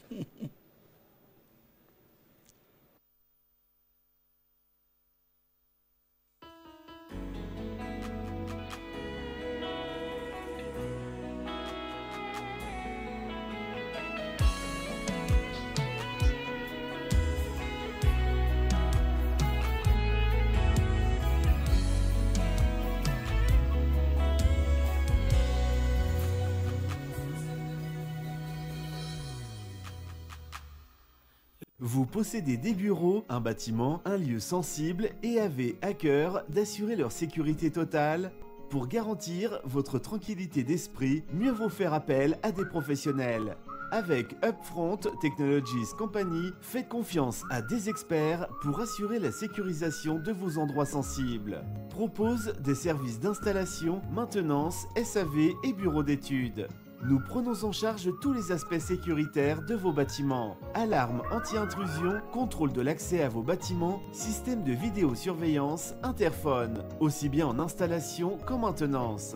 Vous possédez des bureaux, un bâtiment, un lieu sensible et avez à cœur d'assurer leur sécurité totale? Pour garantir votre tranquillité d'esprit, mieux vaut faire appel à des professionnels. Avec Upfront Technologies Company, faites confiance à des experts pour assurer la sécurisation de vos endroits sensibles. Propose des services d'installation, maintenance, SAV et bureaux d'études. Nous prenons en charge tous les aspects sécuritaires de vos bâtiments. Alarme anti-intrusion, contrôle de l'accès à vos bâtiments, système de vidéosurveillance, interphone, aussi bien en installation qu'en maintenance.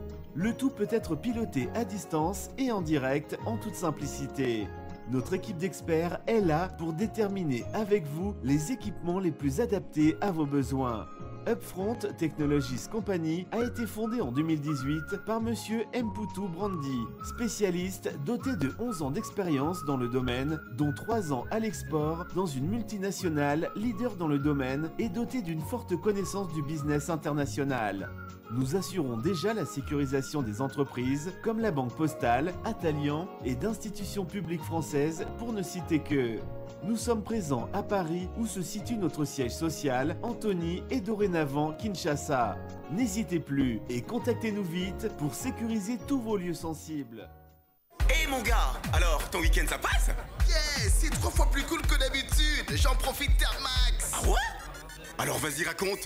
Le tout peut être piloté à distance et en direct en toute simplicité. Notre équipe d'experts est là pour déterminer avec vous les équipements les plus adaptés à vos besoins. Upfront Technologies Company a été fondée en 2018 par Monsieur Mputu Brandi, spécialiste doté de 11 ans d'expérience dans le domaine, dont 3 ans à l'export dans une multinationale leader dans le domaine et dotée d'une forte connaissance du business international. Nous assurons déjà la sécurisation des entreprises comme la Banque Postale, Atalian et d'institutions publiques françaises pour ne citer que. Nous sommes présents à Paris où se situe notre siège social, Antony et dorénavant Kinshasa. N'hésitez plus et contactez-nous vite pour sécuriser tous vos lieux sensibles. Hey mon gars, alors ton week-end ça passe? Yes, c'est 3 fois plus cool que d'habitude. J'en profite Thermax. Ah ouais? Alors vas-y raconte.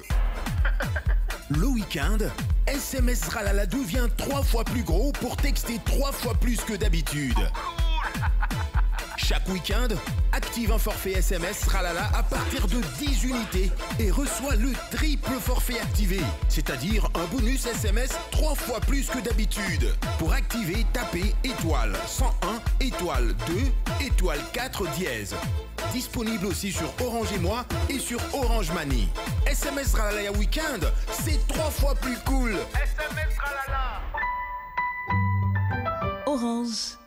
Le week-end, SMS Ralala devient 3 fois plus gros pour texter 3 fois plus que d'habitude. Chaque week-end, active un forfait SMS Ralala à partir de 10 unités et reçois le triple forfait activé, c'est-à-dire un bonus SMS 3 fois plus que d'habitude. Pour activer, tapez étoile 101 étoile 2, étoile 4 dièse. Disponible aussi sur Orange et Moi et sur Orange Money. SMS Tralala Weekend, c'est 3 fois plus cool. SMS Tralala. Orange.